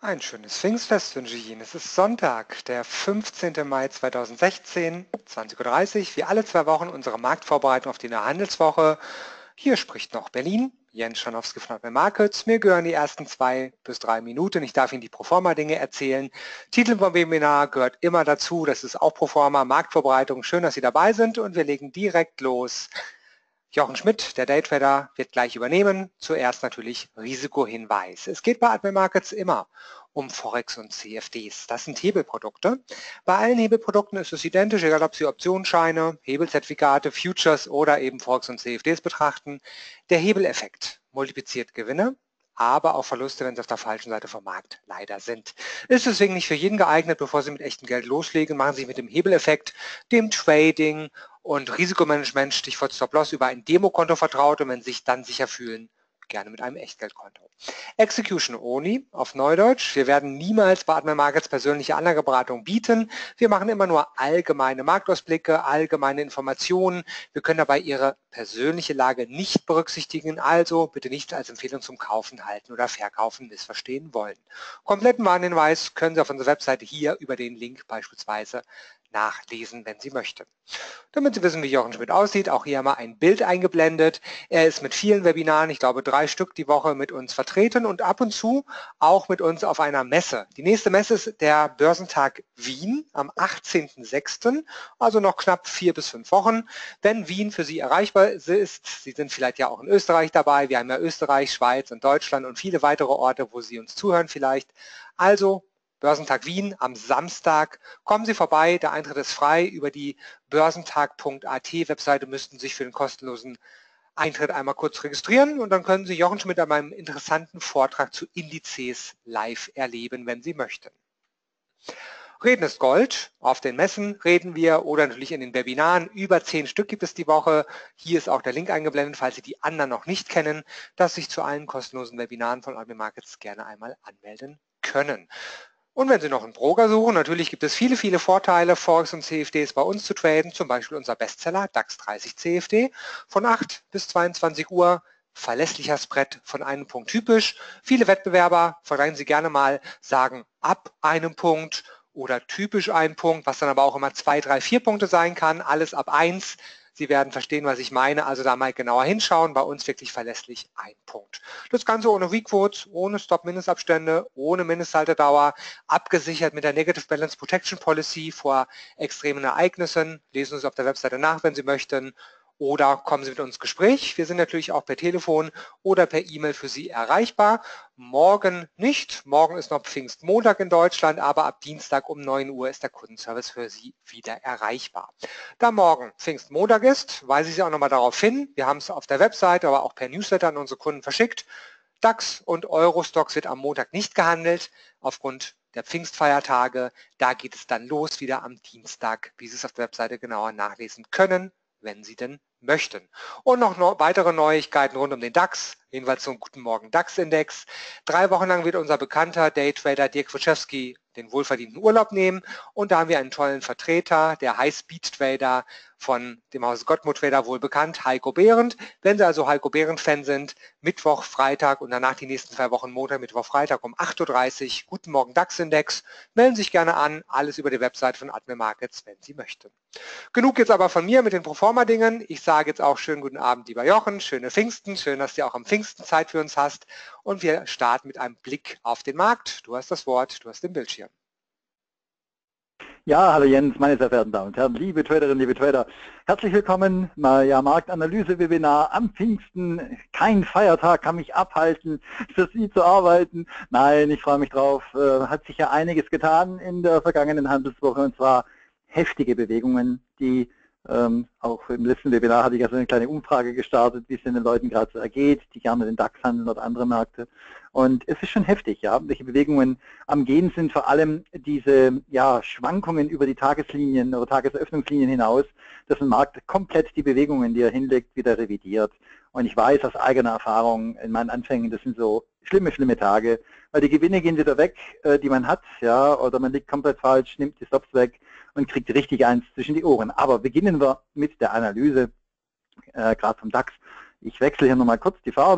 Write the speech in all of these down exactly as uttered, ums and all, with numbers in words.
Ein schönes Pfingstfest wünsche ich Ihnen. Es ist Sonntag, der fünfzehnte Mai zweitausendsechzehn, zwanzig Uhr dreißig, wie alle zwei Wochen unsere Marktvorbereitung auf die neue Handelswoche. Hier spricht noch Berlin, Jens Schanowski von Admiral Markets. Mir gehören die ersten zwei bis drei Minuten. Ich darf Ihnen die Proforma-Dinge erzählen. Titel vom Webinar gehört immer dazu. Das ist auch Proforma, Marktvorbereitung. Schön, dass Sie dabei sind und wir legen direkt los. Jochen Schmidt, der Daytrader, wird gleich übernehmen. Zuerst natürlich Risikohinweis. Es geht bei Admiral Markets immer um Forex und C F Ds. Das sind Hebelprodukte. Bei allen Hebelprodukten ist es identisch, egal ob Sie Optionsscheine, Hebelzertifikate, Futures oder eben Forex und C F Ds betrachten. Der Hebeleffekt multipliziert Gewinne, aber auch Verluste, wenn sie auf der falschen Seite vom Markt leider sind. Ist deswegen nicht für jeden geeignet. Bevor Sie mit echtem Geld loslegen, machen Sie sich mit dem Hebeleffekt, dem Trading und Risikomanagement, Stichwort Stop-Loss, über ein Demokonto vertraut und wenn Sie sich dann sicher fühlen, gerne mit einem Echtgeldkonto. Execution only, auf Neudeutsch. Wir werden niemals bei Admiral Markets persönliche Anlageberatung bieten. Wir machen immer nur allgemeine Marktausblicke, allgemeine Informationen. Wir können dabei Ihre persönliche Lage nicht berücksichtigen, also bitte nicht als Empfehlung zum Kaufen, Halten oder Verkaufen missverstehen wollen. Kompletten Warnhinweis können Sie auf unserer Webseite hier über den Link beispielsweise nachlesen, wenn Sie möchten. Damit Sie wissen, wie Jochen Schmidt aussieht, auch hier mal ein Bild eingeblendet. Er ist mit vielen Webinaren, ich glaube drei Stück die Woche, mit uns vertreten und ab und zu auch mit uns auf einer Messe. Die nächste Messe ist der Börsentag Wien am achtzehnten sechsten, also noch knapp vier bis fünf Wochen. Wenn Wien für Sie erreichbar ist, Sie sind vielleicht ja auch in Österreich dabei, wir haben ja Österreich, Schweiz und Deutschland und viele weitere Orte, wo Sie uns zuhören vielleicht. Also Börsentag Wien am Samstag. Kommen Sie vorbei, der Eintritt ist frei. Über die börsentag punkt a t Webseite müssten Sie sich für den kostenlosen Eintritt einmal kurz registrieren und dann können Sie Jochen Schmidt an meinem interessanten Vortrag zu Indizes live erleben, wenn Sie möchten. Reden ist Gold. Auf den Messen reden wir oder natürlich in den Webinaren. Über zehn Stück gibt es die Woche. Hier ist auch der Link eingeblendet, falls Sie die anderen noch nicht kennen, dass Sie sich zu allen kostenlosen Webinaren von Admiral Markets gerne einmal anmelden können. Und wenn Sie noch einen Broker suchen, natürlich gibt es viele, viele Vorteile, Forex und C F Ds bei uns zu traden, zum Beispiel unser Bestseller DAX dreißig C F D von acht bis zweiundzwanzig Uhr, verlässlicher Spread von einem Punkt typisch. Viele Wettbewerber, vergleichen Sie gerne mal, sagen ab einem Punkt oder typisch ein Punkt, was dann aber auch immer zwei, drei, vier Punkte sein kann, alles ab eins. Sie werden verstehen, was ich meine, also da mal genauer hinschauen, bei uns wirklich verlässlich ein Punkt. Das Ganze ohne Weak Quotes, ohne Stop-Mindestabstände, ohne Mindesthaltedauer, abgesichert mit der Negative Balance Protection Policy vor extremen Ereignissen. Lesen Sie es auf der Webseite nach, wenn Sie möchten. Oder kommen Sie mit uns ins Gespräch. Wir sind natürlich auch per Telefon oder per E-Mail für Sie erreichbar. Morgen nicht. Morgen ist noch Pfingstmontag in Deutschland, aber ab Dienstag um neun Uhr ist der Kundenservice für Sie wieder erreichbar. Da morgen Pfingstmontag ist, weise ich Sie auch nochmal darauf hin. Wir haben es auf der Webseite, aber auch per Newsletter an unsere Kunden verschickt. DAX und Eurostoxx wird am Montag nicht gehandelt, aufgrund der Pfingstfeiertage. Da geht es dann los wieder am Dienstag, wie Sie es auf der Webseite genauer nachlesen können, wenn Sie denn möchten. Und noch weitere Neuigkeiten rund um den DAX, jedenfalls zum Guten Morgen DAX-Index. Drei Wochen lang wird unser bekannter Daytrader Dirk Wojciechowski den wohlverdienten Urlaub nehmen und da haben wir einen tollen Vertreter, der High-Speed-Trader von dem Haus Gottmut Trader wohl bekannt, Heiko Behrendt. Wenn Sie also Heiko Behrendt-Fan sind, Mittwoch, Freitag und danach die nächsten zwei Wochen Montag, Mittwoch, Freitag um acht Uhr dreißig, Guten Morgen DAX-Index, melden Sie sich gerne an, alles über die Website von Admiral Markets, wenn Sie möchten. Genug jetzt aber von mir mit den Proforma-Dingen. Ich sage jetzt auch schönen guten Abend, lieber Jochen, schöne Pfingsten, schön, dass du auch am Pfingsten Zeit für uns hast und wir starten mit einem Blick auf den Markt. Du hast das Wort, du hast den Bildschirm. Ja, hallo Jens, meine sehr verehrten Damen und Herren, liebe Traderinnen, liebe Trader, herzlich willkommen, mal ja Marktanalyse-Webinar am Pfingsten. Kein Feiertag kann mich abhalten, für Sie zu arbeiten. Nein, ich freue mich drauf. Hat sich ja einiges getan in der vergangenen Handelswoche und zwar heftige Bewegungen, die ähm, auch im letzten Webinar hatte ich ja so eine kleine Umfrage gestartet, wie es den Leuten gerade so ergeht, die gerne den DAX handeln oder andere Märkte. Und es ist schon heftig, ja, welche Bewegungen am Gehen sind, vor allem diese ja, Schwankungen über die Tageslinien oder Tageseröffnungslinien hinaus, dass ein Markt komplett die Bewegungen, die er hinlegt, wieder revidiert. Und ich weiß aus eigener Erfahrung in meinen Anfängen, das sind so schlimme, schlimme Tage, weil die Gewinne gehen wieder weg, die man hat, ja, oder man liegt komplett falsch, nimmt die Stops weg und kriegt richtig eins zwischen die Ohren. Aber beginnen wir mit der Analyse, äh, gerade vom DAX. Ich wechsle hier nochmal kurz die Farbe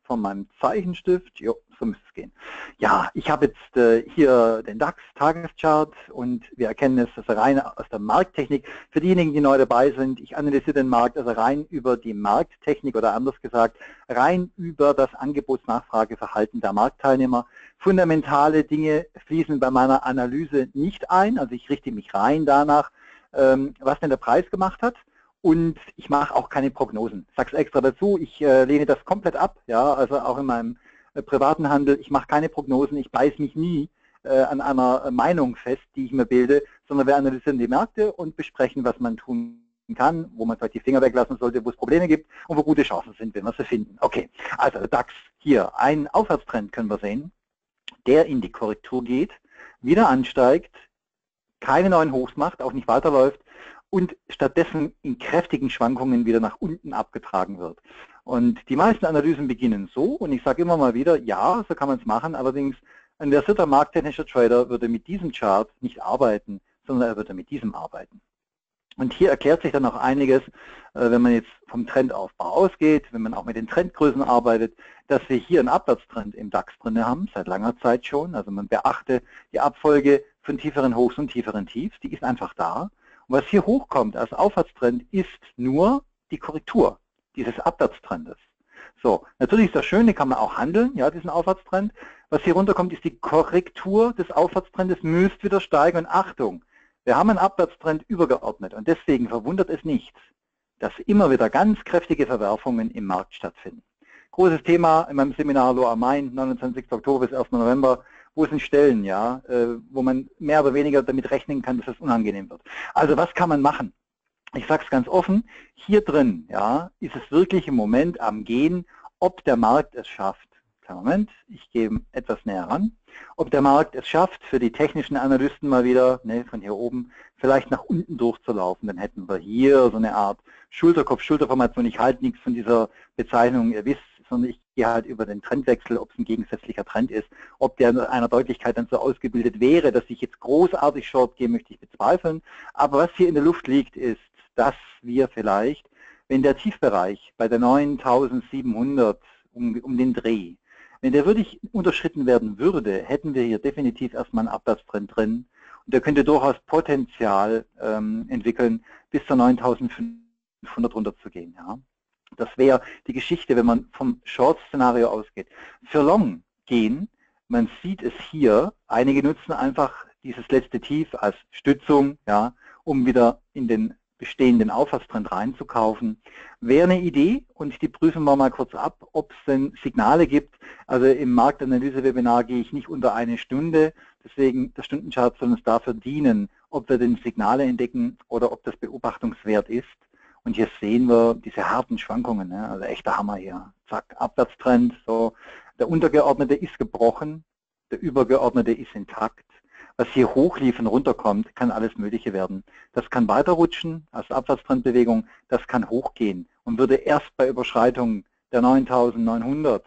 von meinem Zeichenstift. Jo, so müsste es gehen. Ja, ich habe jetzt äh, hier den DAX-Tageschart und wir erkennen es also rein aus der Markttechnik. Für diejenigen, die neu dabei sind, ich analysiere den Markt also rein über die Markttechnik oder anders gesagt, rein über das Angebots-Nachfrageverhalten der Marktteilnehmer. Fundamentale Dinge fließen bei meiner Analyse nicht ein, also ich richte mich rein danach, ähm, was denn der Preis gemacht hat. Und ich mache auch keine Prognosen. Ich sage es extra dazu, ich äh, lehne das komplett ab, ja, also auch in meinem äh, privaten Handel. Ich mache keine Prognosen, ich beiß mich nie äh, an einer Meinung fest, die ich mir bilde, sondern wir analysieren die Märkte und besprechen, was man tun kann, wo man vielleicht die Finger weglassen sollte, wo es Probleme gibt und wo gute Chancen sind, wenn wir sie finden. Okay, also der DAX hier, ein Aufwärtstrend können wir sehen, der in die Korrektur geht, wieder ansteigt, keine neuen Hochs macht, auch nicht weiterläuft, und stattdessen in kräftigen Schwankungen wieder nach unten abgetragen wird. Und die meisten Analysen beginnen so, und ich sage immer mal wieder, ja, so kann man es machen, allerdings ein versierter markttechnischer Trader würde mit diesem Chart nicht arbeiten, sondern er würde mit diesem arbeiten. Und hier erklärt sich dann auch einiges, wenn man jetzt vom Trendaufbau ausgeht, wenn man auch mit den Trendgrößen arbeitet, dass wir hier einen Abwärtstrend im DAX drin haben, seit langer Zeit schon. Also man beachte die Abfolge von tieferen Hochs und tieferen Tiefs, die ist einfach da. Und was hier hochkommt als Aufwärtstrend, ist nur die Korrektur dieses Abwärtstrendes. So, natürlich ist das schön, den kann man auch handeln, ja, diesen Aufwärtstrend. Was hier runterkommt, ist die Korrektur des Aufwärtstrendes, müsst wieder steigen. Und Achtung, wir haben einen Abwärtstrend übergeordnet und deswegen verwundert es nichts, dass immer wieder ganz kräftige Verwerfungen im Markt stattfinden. Großes Thema in meinem Seminar Lower Main, neunundzwanzigsten Oktober bis ersten November. Wo sind Stellen, ja, wo man mehr oder weniger damit rechnen kann, dass es unangenehm wird. Also was kann man machen? Ich sage es ganz offen, hier drin, ja, ist es wirklich im Moment am Gehen, ob der Markt es schafft. Kleinen Moment, ich gehe etwas näher ran. Ob der Markt es schafft, für die technischen Analysten mal wieder, ne, von hier oben, vielleicht nach unten durchzulaufen. Dann hätten wir hier so eine Art Schulterkopf-Schulterformation. Ich halte nichts von dieser Bezeichnung, ihr wisst, sondern ich gehe halt über den Trendwechsel, ob es ein gegensätzlicher Trend ist. Ob der in einer Deutlichkeit dann so ausgebildet wäre, dass ich jetzt großartig short gehe, möchte ich bezweifeln. Aber was hier in der Luft liegt, ist, dass wir vielleicht, wenn der Tiefbereich bei der neuntausendsiebenhundert um, um den Dreh, wenn der wirklich unterschritten werden würde, hätten wir hier definitiv erstmal einen Abwärtstrend drin. Und der könnte durchaus Potenzial ähm, entwickeln, bis zur neuntausendfünfhundert runterzugehen. Ja. Das wäre die Geschichte, wenn man vom Short-Szenario ausgeht. Für Long gehen, man sieht es hier, einige nutzen einfach dieses letzte Tief als Stützung, ja, um wieder in den bestehenden Aufwärtstrend reinzukaufen. Wäre eine Idee und die prüfen wir mal kurz ab, ob es denn Signale gibt. Also im Marktanalyse-Webinar gehe ich nicht unter eine Stunde, deswegen der Stundenchart soll uns dafür dienen, ob wir denn Signale entdecken oder ob das beobachtungswert ist. Und hier sehen wir diese harten Schwankungen, ne? Also echter Hammer hier. Zack, Abwärtstrend. So. Der untergeordnete ist gebrochen, der übergeordnete ist intakt. Was hier hochlief und runterkommt, kann alles Mögliche werden. Das kann weiterrutschen als Abwärtstrendbewegung, das kann hochgehen und würde erst bei Überschreitung der neuntausendneunhundert,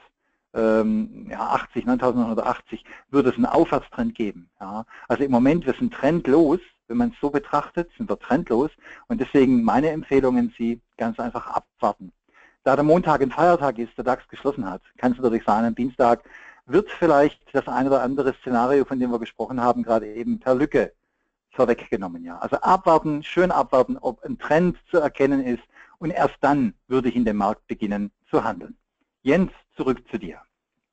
ähm, ja, achtzig, neuntausendneunhundertachtzig, würde es einen Aufwärtstrend geben. Ja. Also im Moment, wir sind trendlos. Wenn man es so betrachtet, sind wir trendlos und deswegen meine Empfehlung an Sie, ganz einfach abwarten. Da der Montag ein Feiertag ist, der DAX geschlossen hat, kann es natürlich sein, am Dienstag wird vielleicht das ein oder andere Szenario, von dem wir gesprochen haben, gerade eben per Lücke vorweggenommen. Ja. Also abwarten, schön abwarten, ob ein Trend zu erkennen ist und erst dann würde ich in dem Markt beginnen zu handeln. Jens, zurück zu dir.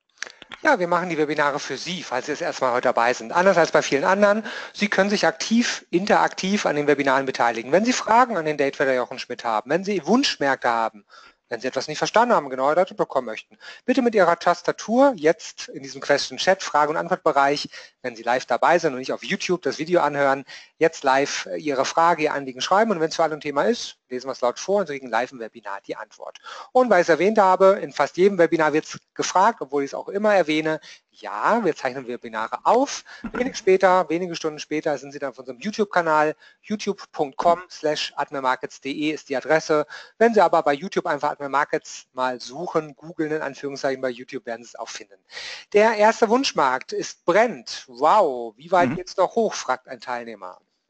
Ja, wir machen die Webinare für Sie, falls Sie jetzt erstmal heute dabei sind. Anders als bei vielen anderen, Sie können sich aktiv, interaktiv an den Webinaren beteiligen. Wenn Sie Fragen an den Daytrader Jochen Schmidt haben, wenn Sie Wunschmärkte haben, wenn Sie etwas nicht verstanden haben, genau erläutert bekommen möchten, bitte mit Ihrer Tastatur jetzt in diesem Question Chat, Frage- und Antwortbereich, wenn Sie live dabei sind und nicht auf YouTube das Video anhören, jetzt live Ihre Frage, Ihr Anliegen schreiben und wenn es für alle ein Thema ist, lesen wir es laut vor und Sie kriegen live im Webinar die Antwort. Und weil ich es erwähnt habe, in fast jedem Webinar wird es gefragt, obwohl ich es auch immer erwähne, ja, wir zeichnen Webinare auf. Wenig später, wenige Stunden später sind Sie dann auf unserem YouTube-Kanal, youtube punkt com slash admirmarkets punkt de ist die Adresse. Wenn Sie aber bei YouTube einfach Admir Markets mal suchen, googeln in Anführungszeichen bei YouTube, werden Sie es auch finden. Der erste Wunschmarkt ist Brent. Wow, wie weit Mhm. geht's noch hoch, fragt ein Teilnehmer.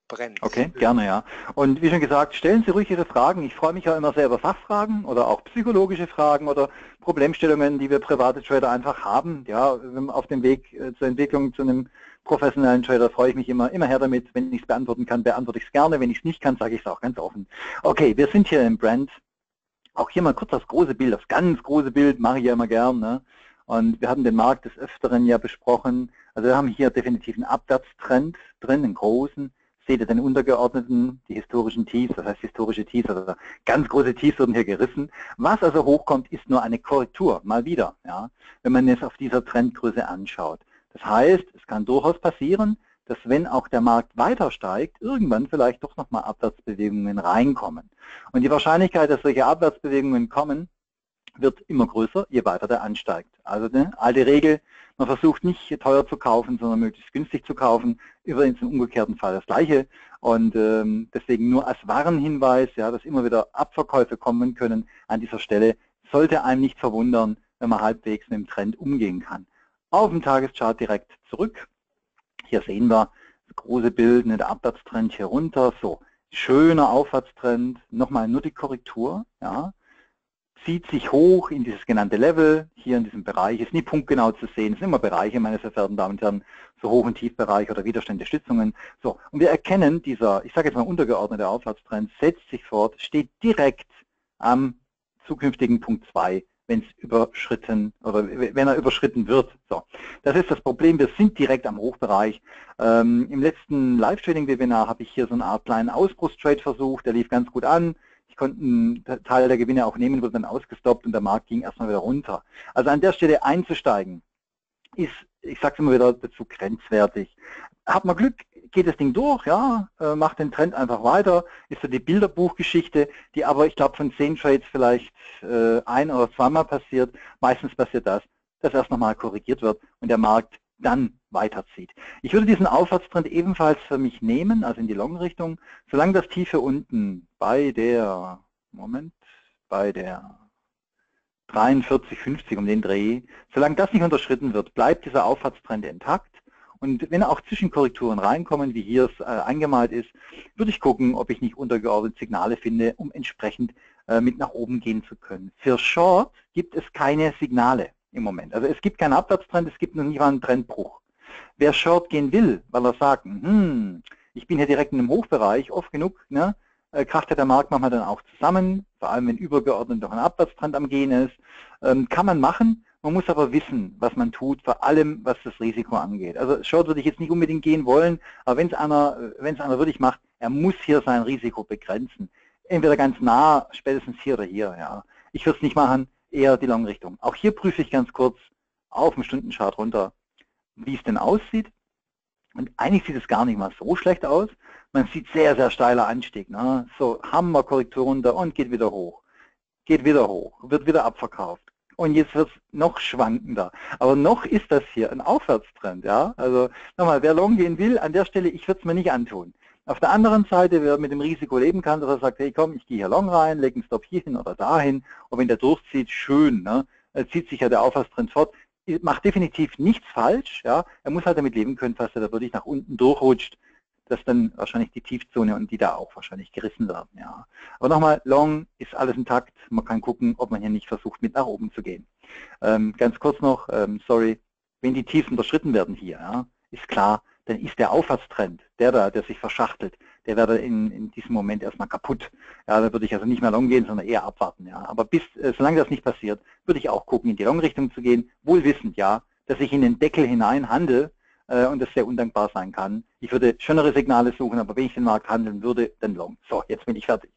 brennt. Okay, gerne, ja. Und wie schon gesagt, stellen Sie ruhig Ihre Fragen. Ich freue mich ja immer sehr über Fachfragen oder auch psychologische Fragen oder Problemstellungen, die wir private Trader einfach haben. Ja, auf dem Weg zur Entwicklung zu einem professionellen Trader freue ich mich immer, immer her damit. Wenn ich es beantworten kann, beantworte ich es gerne. Wenn ich es nicht kann, sage ich es auch ganz offen. Okay, wir sind hier im Brand. Auch hier mal kurz das große Bild, das ganz große Bild mache ich ja immer gern. Ne? Und wir hatten den Markt des Öfteren ja besprochen. Also wir haben hier definitiv einen Abwärtstrend drin, einen großen. Seht ihr den untergeordneten, die historischen Tiefs, das heißt historische Tiefs, also ganz große Tiefs wurden hier gerissen. Was also hochkommt, ist nur eine Korrektur, mal wieder, ja, wenn man es auf dieser Trendgröße anschaut. Das heißt, es kann durchaus passieren, dass wenn auch der Markt weiter steigt, irgendwann vielleicht doch nochmal Abwärtsbewegungen reinkommen. Und die Wahrscheinlichkeit, dass solche Abwärtsbewegungen kommen, wird immer größer, je weiter der ansteigt. Also eine alte Regel, man versucht nicht teuer zu kaufen, sondern möglichst günstig zu kaufen. Übrigens im umgekehrten Fall das Gleiche. Und ähm, deswegen nur als Warnhinweis, ja, dass immer wieder Abverkäufe kommen können an dieser Stelle, sollte einem nicht verwundern, wenn man halbwegs mit dem Trend umgehen kann. Auf dem Tageschart direkt zurück. Hier sehen wir das große Bild, ne, der Abwärtstrend hier runter. So, schöner Aufwärtstrend, nochmal nur die Korrektur, ja. Zieht sich hoch in dieses genannte Level, hier in diesem Bereich, ist nie punktgenau zu sehen, es sind immer Bereiche, meine sehr verehrten Damen und Herren, so Hoch- und Tiefbereich oder Widerstände, Stützungen. So, und wir erkennen, dieser, ich sage jetzt mal untergeordnete Aufwärtstrend, setzt sich fort, steht direkt am zukünftigen Punkt zwei, wenn es überschritten oder wenn er überschritten wird. So, das ist das Problem, wir sind direkt am Hochbereich. Ähm, im letzten Live-Trading-Webinar habe ich hier so eine Art kleinen Ausbruchstrade versucht, der lief ganz gut an. Ich konnte einen Teil der Gewinne auch nehmen, wurde dann ausgestoppt und der Markt ging erstmal wieder runter. Also an der Stelle einzusteigen, ist, ich sage es immer wieder dazu, grenzwertig. Hat man Glück, geht das Ding durch, ja, macht den Trend einfach weiter, ist so die Bilderbuchgeschichte, die aber, ich glaube, von zehn Trades vielleicht äh, ein- oder zweimal passiert. Meistens passiert das, dass erst nochmal korrigiert wird und der Markt dann weiterzieht. Ich würde diesen Aufwärtstrend ebenfalls für mich nehmen, also in die Long-Richtung, solange das Tiefe unten bei der, Moment, bei der dreiundvierzig fünfzig um den Dreh, solange das nicht unterschritten wird, bleibt dieser Aufwärtstrend intakt. Und wenn auch Zwischenkorrekturen reinkommen, wie hier es äh, angemalt ist, würde ich gucken, ob ich nicht untergeordnet Signale finde, um entsprechend äh, mit nach oben gehen zu können. Für Short gibt es keine Signale im Moment. Also es gibt keinen Abwärtstrend, es gibt noch nicht mal einen Trendbruch. Wer Short gehen will, weil er sagt, hm, ich bin hier direkt in einem Hochbereich, oft genug, ne, äh, kracht der Markt manchmal dann auch zusammen, vor allem wenn übergeordnet noch ein Abwärtstrend am Gehen ist, ähm, kann man machen. Man muss aber wissen, was man tut, vor allem was das Risiko angeht. Also Short würde ich jetzt nicht unbedingt gehen wollen, aber wenn es einer, wenn es einer wirklich macht, er muss hier sein Risiko begrenzen. Entweder ganz nah, spätestens hier oder hier. Ja. Ich würde es nicht machen, eher die Long-Richtung. Auch hier prüfe ich ganz kurz auf dem Stundenchart runter, wie es denn aussieht. Und eigentlich sieht es gar nicht mal so schlecht aus. Man sieht sehr, sehr steiler Anstieg. Ne? So Hammerkorrektur runter und geht wieder hoch. Geht wieder hoch, wird wieder abverkauft. Und jetzt wird es noch schwankender. Aber noch ist das hier ein Aufwärtstrend. Ja? Also nochmal, wer long gehen will, an der Stelle, ich würde es mir nicht antun. Auf der anderen Seite, wer mit dem Risiko leben kann, dass er sagt, hey komm, ich gehe hier long rein, lege einen Stop hier hin oder dahin. Und wenn der durchzieht, schön, ne? Zieht sich ja der Aufwärtstrend fort. Macht definitiv nichts falsch. Ja? Er muss halt damit leben können, falls er da wirklich nach unten durchrutscht, dass dann wahrscheinlich die Tiefzone und die da auch wahrscheinlich gerissen werden. Ja. Aber nochmal, long ist alles intakt. Man kann gucken, ob man hier nicht versucht, mit nach oben zu gehen. Ähm, ganz kurz noch, ähm, sorry, wenn die Tiefs unterschritten werden hier, ja, ist klar, dann ist der Aufwärtstrend, der da, der sich verschachtelt, der wäre in, in diesem Moment erstmal kaputt. Ja, da würde ich also nicht mehr long gehen, sondern eher abwarten. Ja. Aber bis, äh, solange das nicht passiert, würde ich auch gucken, in die Long-Richtung zu gehen, wohl wissend, ja, dass ich in den Deckel hinein handle, und das sehr undankbar sein kann. Ich würde schönere Signale suchen, aber wenn ich den Markt handeln würde, dann long. So, jetzt bin ich fertig.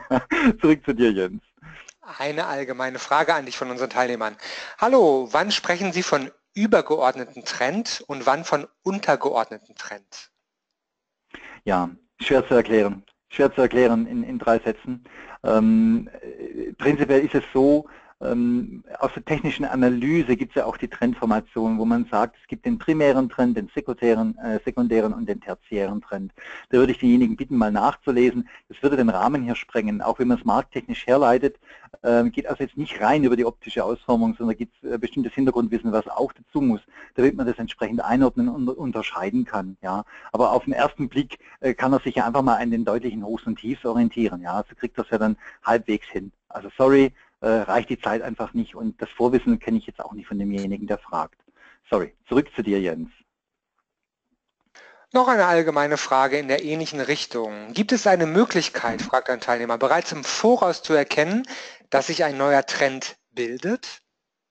Zurück zu dir, Jens. Eine allgemeine Frage an dich von unseren Teilnehmern. Hallo, wann sprechen Sie von übergeordneten Trend und wann von untergeordneten Trend? Ja, schwer zu erklären. Schwer zu erklären in, in drei Sätzen. Ähm, prinzipiell ist es so, ähm, aus der technischen Analyse gibt es ja auch die Trendformation, wo man sagt, es gibt den primären Trend, den sekundären, äh, sekundären und den tertiären Trend. Da würde ich diejenigen bitten, mal nachzulesen. Das würde den Rahmen hier sprengen, auch wenn man es markttechnisch herleitet. Äh, geht also jetzt nicht rein über die optische Ausformung, sondern gibt es äh, bestimmtes Hintergrundwissen, was auch dazu muss, damit man das entsprechend einordnen und unterscheiden kann. Ja. Aber auf den ersten Blick äh, kann er sich ja einfach mal an den deutlichen Hochs und Tiefs orientieren. Ja. Also kriegt das ja dann halbwegs hin. Also sorry, äh, reicht die Zeit einfach nicht und das Vorwissen kenne ich jetzt auch nicht von demjenigen, der fragt. Sorry, zurück zu dir, Jens. Noch eine allgemeine Frage in der ähnlichen Richtung. Gibt es eine Möglichkeit, fragt ein Teilnehmer, bereits im Voraus zu erkennen, dass sich ein neuer Trend bildet?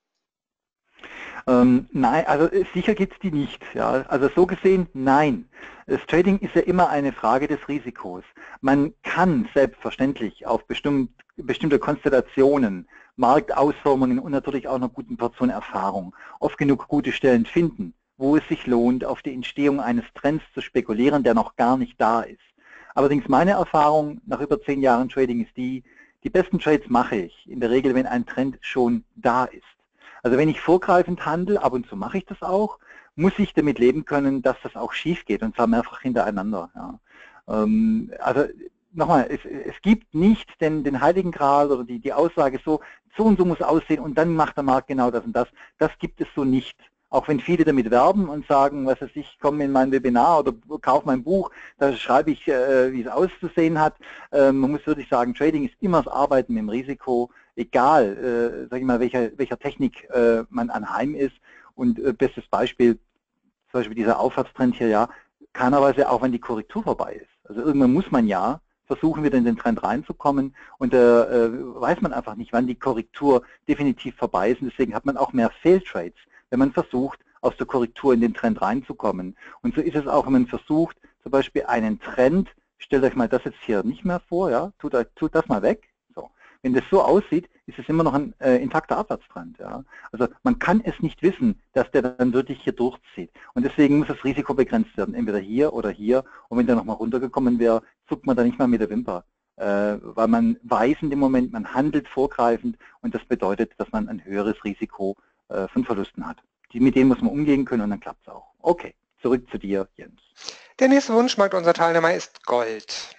Ähm, nein, also sicher gibt es die nicht. Ja. Also so gesehen, nein. Das Trading ist ja immer eine Frage des Risikos. Man kann selbstverständlich auf bestimmt, bestimmte Konstellationen, Marktausformungen und natürlich auch einer guten Portion Erfahrung oft genug gute Stellen finden, wo es sich lohnt, auf die Entstehung eines Trends zu spekulieren, der noch gar nicht da ist. Allerdings meine Erfahrung nach über zehn Jahren Trading ist die, die besten Trades mache ich in der Regel, wenn ein Trend schon da ist. Also wenn ich vorgreifend handle, ab und zu mache ich das auch, muss ich damit leben können, dass das auch schief geht und zwar mehrfach hintereinander. Ja. Ähm, also nochmal, es, es gibt nicht den, den Heiligen Gral oder die, die Aussage so, so und so muss aussehen und dann macht der Markt genau das und das. Das gibt es so nicht. Auch wenn viele damit werben und sagen, was weiß ich, komm in mein Webinar oder kauf mein Buch, da schreibe ich, äh, wie es auszusehen hat. Ähm, man muss wirklich sagen, Trading ist immer das Arbeiten mit dem Risiko, egal, äh, sag ich mal, welcher, welcher Technik äh, man anheim ist. Und äh, bestes Beispiel, zum Beispiel dieser Aufwärtstrend hier, ja, keiner weiß ja auch, wann die Korrektur vorbei ist. Also irgendwann muss man ja versuchen, wieder in den Trend reinzukommen und da äh, weiß man einfach nicht, wann die Korrektur definitiv vorbei ist. Und deswegen hat man auch mehr Fail-Trades, wenn man versucht, aus der Korrektur in den Trend reinzukommen. Und so ist es auch, wenn man versucht, zum Beispiel einen Trend, stellt euch mal das jetzt hier nicht mehr vor, ja, tut, tut das mal weg. So. Wenn das so aussieht, ist es immer noch ein äh, intakter Abwärtstrend. Ja. Also man kann es nicht wissen, dass der dann wirklich hier durchzieht. Und deswegen muss das Risiko begrenzt werden, entweder hier oder hier. Und wenn der nochmal runtergekommen wäre, zuckt man da nicht mal mit der Wimper. Äh, weil man weiß in dem Moment, man handelt vorgreifend und das bedeutet, dass man ein höheres Risiko äh, von Verlusten hat. Die, mit denen muss man umgehen können und dann klappt es auch. Okay, zurück zu dir, Jens. Der nächste Wunschmarkt unserer Teilnehmer ist Gold.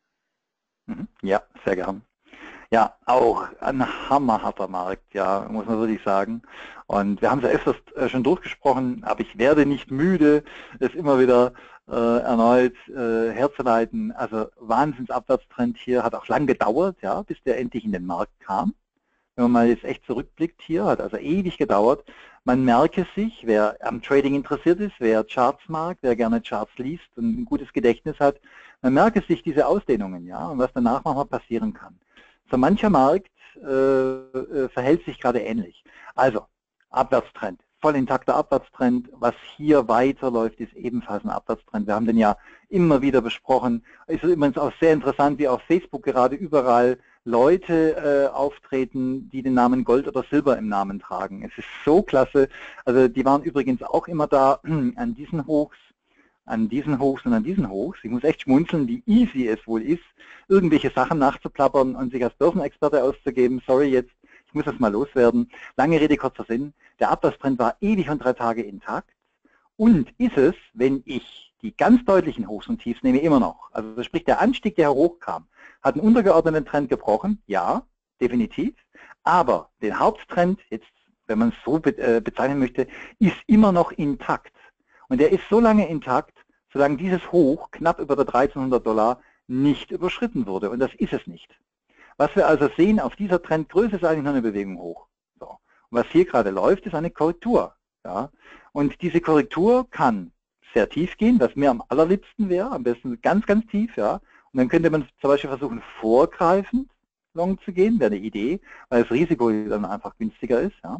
Mhm. Ja, sehr gern. Ja, auch ein hammerharter Markt, ja, muss man wirklich sagen. Und wir haben es ja öfters äh, schon durchgesprochen, aber ich werde nicht müde, es immer wieder äh, erneut äh, herzuleiten. Also Wahnsinnsabwärtstrend hier, hat auch lang gedauert, ja, bis der endlich in den Markt kam. Wenn man mal jetzt echt zurückblickt hier, hat also ewig gedauert. Man merke sich, wer am Trading interessiert ist, wer Charts mag, wer gerne Charts liest und ein gutes Gedächtnis hat, man merke sich diese Ausdehnungen, ja, und was danach nochmal passieren kann. So mancher Markt äh, äh, verhält sich gerade ähnlich. Also, Abwärtstrend, voll intakter Abwärtstrend. Was hier weiterläuft, ist ebenfalls ein Abwärtstrend. Wir haben den ja immer wieder besprochen. Es ist übrigens auch sehr interessant, wie auf Facebook gerade überall Leute äh, auftreten, die den Namen Gold oder Silber im Namen tragen. Es ist so klasse. Also die waren übrigens auch immer da an diesen Hochs, an diesen Hochs und an diesen Hochs. Ich muss echt schmunzeln, wie easy es wohl ist, irgendwelche Sachen nachzuplappern und sich als Börsenexperte auszugeben. Sorry jetzt, ich muss das mal loswerden. Lange Rede, kurzer Sinn. Der Abwärtstrend war ewig und drei Tage intakt. Und ist es, wenn ich die ganz deutlichen Hochs und Tiefs nehme, immer noch. Also sprich, der Anstieg, der hochkam, hat einen untergeordneten Trend gebrochen. Ja, definitiv. Aber den Haupttrend, jetzt, wenn man es so bezeichnen möchte, ist immer noch intakt. Und der ist so lange intakt, solange dieses Hoch knapp über der dreizehnhundert Dollar nicht überschritten wurde. Und das ist es nicht. Was wir also sehen, auf dieser Trendgröße ist eigentlich nur eine Bewegung hoch. So. Und was hier gerade läuft, ist eine Korrektur. Ja. Und diese Korrektur kann sehr tief gehen, was mir am allerliebsten wäre, am besten ganz, ganz tief. Ja. Und dann könnte man zum Beispiel versuchen, vorgreifend long zu gehen, wäre eine Idee, weil das Risiko dann einfach günstiger ist. Ja.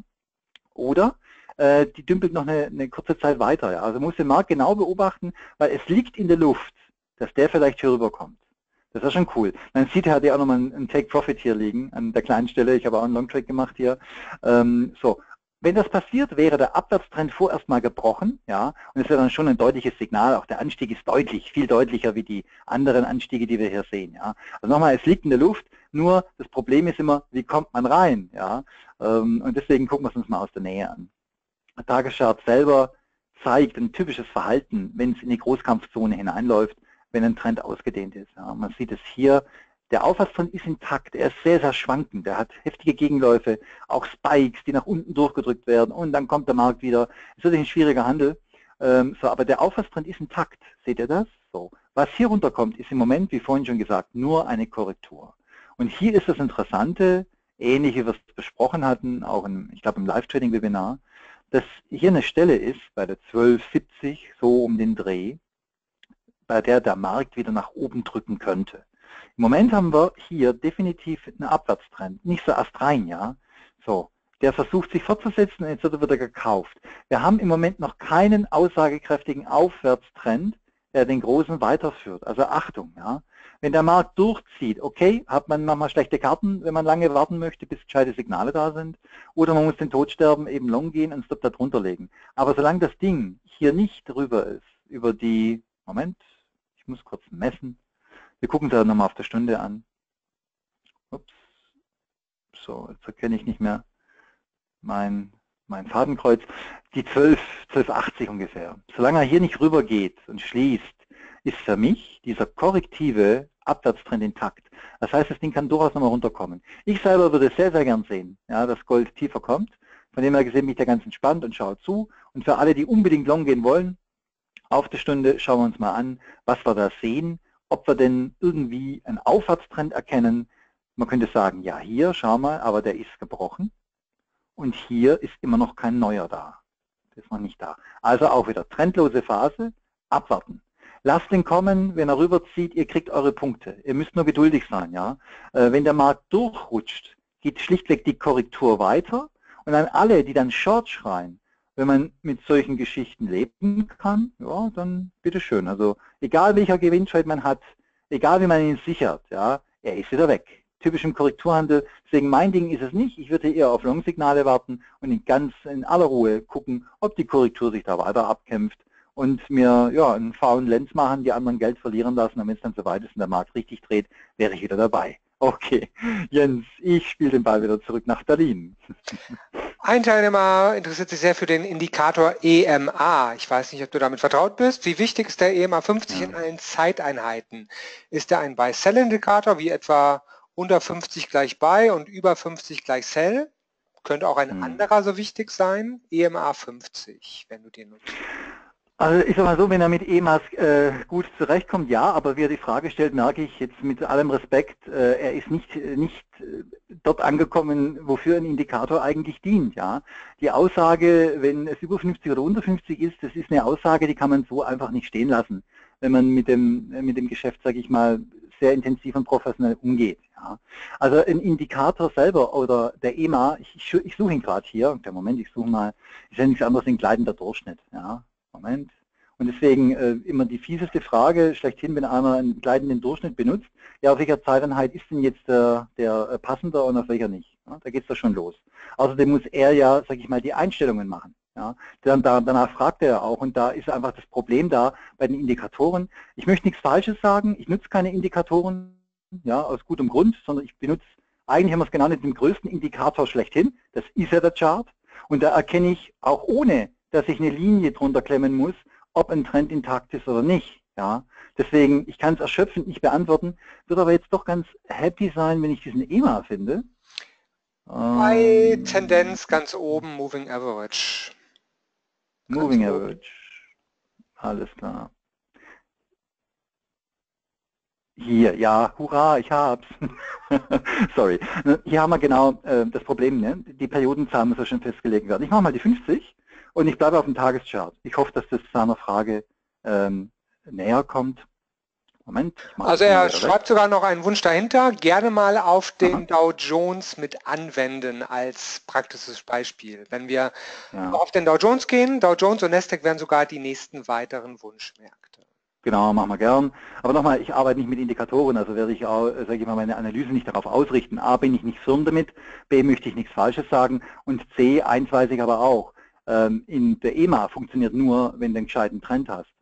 Oder äh, die dümpelt noch eine, eine kurze Zeit weiter. Ja. Also man muss den Markt genau beobachten, weil es liegt in der Luft, dass der vielleicht hier rüberkommt. Das ist schon cool. Man sieht, er hat ja auch nochmal einen Take Profit hier liegen, an der kleinen Stelle. Ich habe auch einen Long Trade gemacht hier. Ähm, so. Wenn das passiert, wäre der Abwärtstrend vorerst mal gebrochen, ja, und es wäre dann schon ein deutliches Signal. Auch der Anstieg ist deutlich, viel deutlicher wie die anderen Anstiege, die wir hier sehen, ja. Also nochmal, es liegt in der Luft, nur das Problem ist immer, wie kommt man rein, ja. Ähm, und deswegen gucken wir es uns mal aus der Nähe an. Der Tageschart selber zeigt ein typisches Verhalten, wenn es in die Großkampfzone hineinläuft, wenn ein Trend ausgedehnt ist. Ja, man sieht es hier, der Aufwärtstrend ist intakt, er ist sehr, sehr schwankend, er hat heftige Gegenläufe, auch Spikes, die nach unten durchgedrückt werden und dann kommt der Markt wieder. Es ist ein schwieriger Handel, ähm, so, aber der Aufwärtstrend ist intakt, seht ihr das? So. Was hier runterkommt, ist im Moment, wie vorhin schon gesagt, nur eine Korrektur. Und hier ist das Interessante, ähnlich wie wir es besprochen hatten, auch im, ich glaube im Live-Trading-Webinar, dass hier eine Stelle ist, bei der zwölf siebzig, so um den Dreh, bei der der Markt wieder nach oben drücken könnte. Im Moment haben wir hier definitiv einen Abwärtstrend, nicht so astrein, ja. So, der versucht sich fortzusetzen und jetzt wird er wieder gekauft. Wir haben im Moment noch keinen aussagekräftigen Aufwärtstrend, der den großen weiterführt. Also Achtung, ja. Wenn der Markt durchzieht, okay, hat man manchmal schlechte Karten, wenn man lange warten möchte, bis gescheite Signale da sind. Oder man muss den Tod sterben, eben long gehen und Stop da drunter legen. Aber solange das Ding hier nicht drüber ist, über die, Moment, ich muss kurz messen. Wir gucken da nochmal auf der Stunde an. Ups. So, jetzt erkenne ich nicht mehr mein, mein Fadenkreuz. Die zwölf, zwölf achtzig ungefähr. Solange er hier nicht rüber geht und schließt, ist für mich dieser korrektive Abwärtstrend intakt. Das heißt, das Ding kann durchaus nochmal runterkommen. Ich selber würde sehr, sehr gern sehen, ja, dass Gold tiefer kommt. Von dem her gesehen bin ich da ganz entspannt und schaue zu. Und für alle, die unbedingt long gehen wollen, auf der Stunde schauen wir uns mal an, was wir da sehen, ob wir denn irgendwie einen Aufwärtstrend erkennen. Man könnte sagen, ja hier, schau mal, aber der ist gebrochen. Und hier ist immer noch kein neuer da. Der ist noch nicht da. Also auch wieder trendlose Phase, abwarten. Lasst ihn kommen, wenn er rüberzieht, ihr kriegt eure Punkte. Ihr müsst nur geduldig sein, ja. Äh, wenn der Markt durchrutscht, geht schlichtweg die Korrektur weiter. Und an alle, die dann Short schreien, wenn man mit solchen Geschichten leben kann, ja, dann bitteschön. Also egal welcher Gewinntrade man hat, egal wie man ihn sichert, ja, er ist wieder weg. Typisch im Korrekturhandel. Deswegen mein Ding ist es nicht. Ich würde eher auf Long-Signale warten und in ganz in aller Ruhe gucken, ob die Korrektur sich da weiter abkämpft und mir ja, einen faulen Lenz machen, die anderen Geld verlieren lassen. Und wenn es dann soweit ist und der Markt richtig dreht, wäre ich wieder dabei. Okay, Jens, ich spiele den Ball wieder zurück nach Berlin. Ein Teilnehmer interessiert sich sehr für den Indikator E M A. Ich weiß nicht, ob du damit vertraut bist. Wie wichtig ist der E M A fünfzig ja. in allen Zeiteinheiten? Ist er ein Buy-Sell-Indikator, wie etwa unter fünfzig gleich Buy und über fünfzig gleich Sell? Könnte auch ein hm. anderer so wichtig sein? E M A fünfzig, wenn du den nutzt. Also ich sag mal so, wenn er mit E M As äh, gut zurechtkommt, ja, aber wie er die Frage stellt, merke ich jetzt mit allem Respekt, äh, er ist nicht, nicht äh, dort angekommen, wofür ein Indikator eigentlich dient. Ja, die Aussage, wenn es über fünfzig oder unter fünfzig ist, das ist eine Aussage, die kann man so einfach nicht stehen lassen, wenn man mit dem, mit dem Geschäft, sage ich mal, sehr intensiv und professionell umgeht. Ja. Also ein Indikator selber oder der E M A, ich, ich, ich suche ihn gerade hier, der Moment, ich suche mal, ist ja nichts anderes als ein gleitender Durchschnitt. Ja. Moment. Und deswegen äh, immer die fieseste Frage, schlechthin, wenn einer einen gleitenden Durchschnitt benutzt, ja, auf welcher Zeiteinheit ist denn jetzt der, der passender und auf welcher nicht? Ja, da geht es doch schon los. Außerdem muss er ja, sag ich mal, die Einstellungen machen. Ja, dann, da, danach fragt er ja auch und da ist einfach das Problem da bei den Indikatoren. Ich möchte nichts Falsches sagen, ich nutze keine Indikatoren, ja, aus gutem Grund, sondern ich benutze, eigentlich haben wir es genannt, den größten Indikator schlechthin, das ist ja der Chart. Und da erkenne ich auch ohne, dass ich eine Linie drunter klemmen muss, ob ein Trend intakt ist oder nicht. Ja, deswegen, ich kann es erschöpfend nicht beantworten, würde aber jetzt doch ganz happy sein, wenn ich diesen E M A finde. Bei ähm, Tendenz ganz oben, Moving Average. Moving ganz Average, oben. Alles klar. Hier, ja, hurra, ich hab's. Sorry. Hier haben wir genau äh, das Problem, ne? Die Periodenzahl muss ja schon festgelegt werden. Ich mache mal die fünfzig. Und ich bleibe auf dem Tageschart. Ich hoffe, dass das seiner Frage ähm, näher kommt. Moment. Also er schreibt weg. sogar noch einen Wunsch dahinter. Gerne mal auf den Aha. Dow Jones mit anwenden als praktisches Beispiel. Wenn wir ja. auf den Dow Jones gehen, Dow Jones und Nasdaq wären sogar die nächsten weiteren Wunschmärkte. Genau, machen wir gern. Aber nochmal, ich arbeite nicht mit Indikatoren, also werde ich auch, sage ich mal, meine Analyse nicht darauf ausrichten. A, bin ich nicht firm damit, B, möchte ich nichts Falsches sagen und C, eins weiß ich aber auch. In der E M A funktioniert nur, wenn du einen gescheiten Trend hast.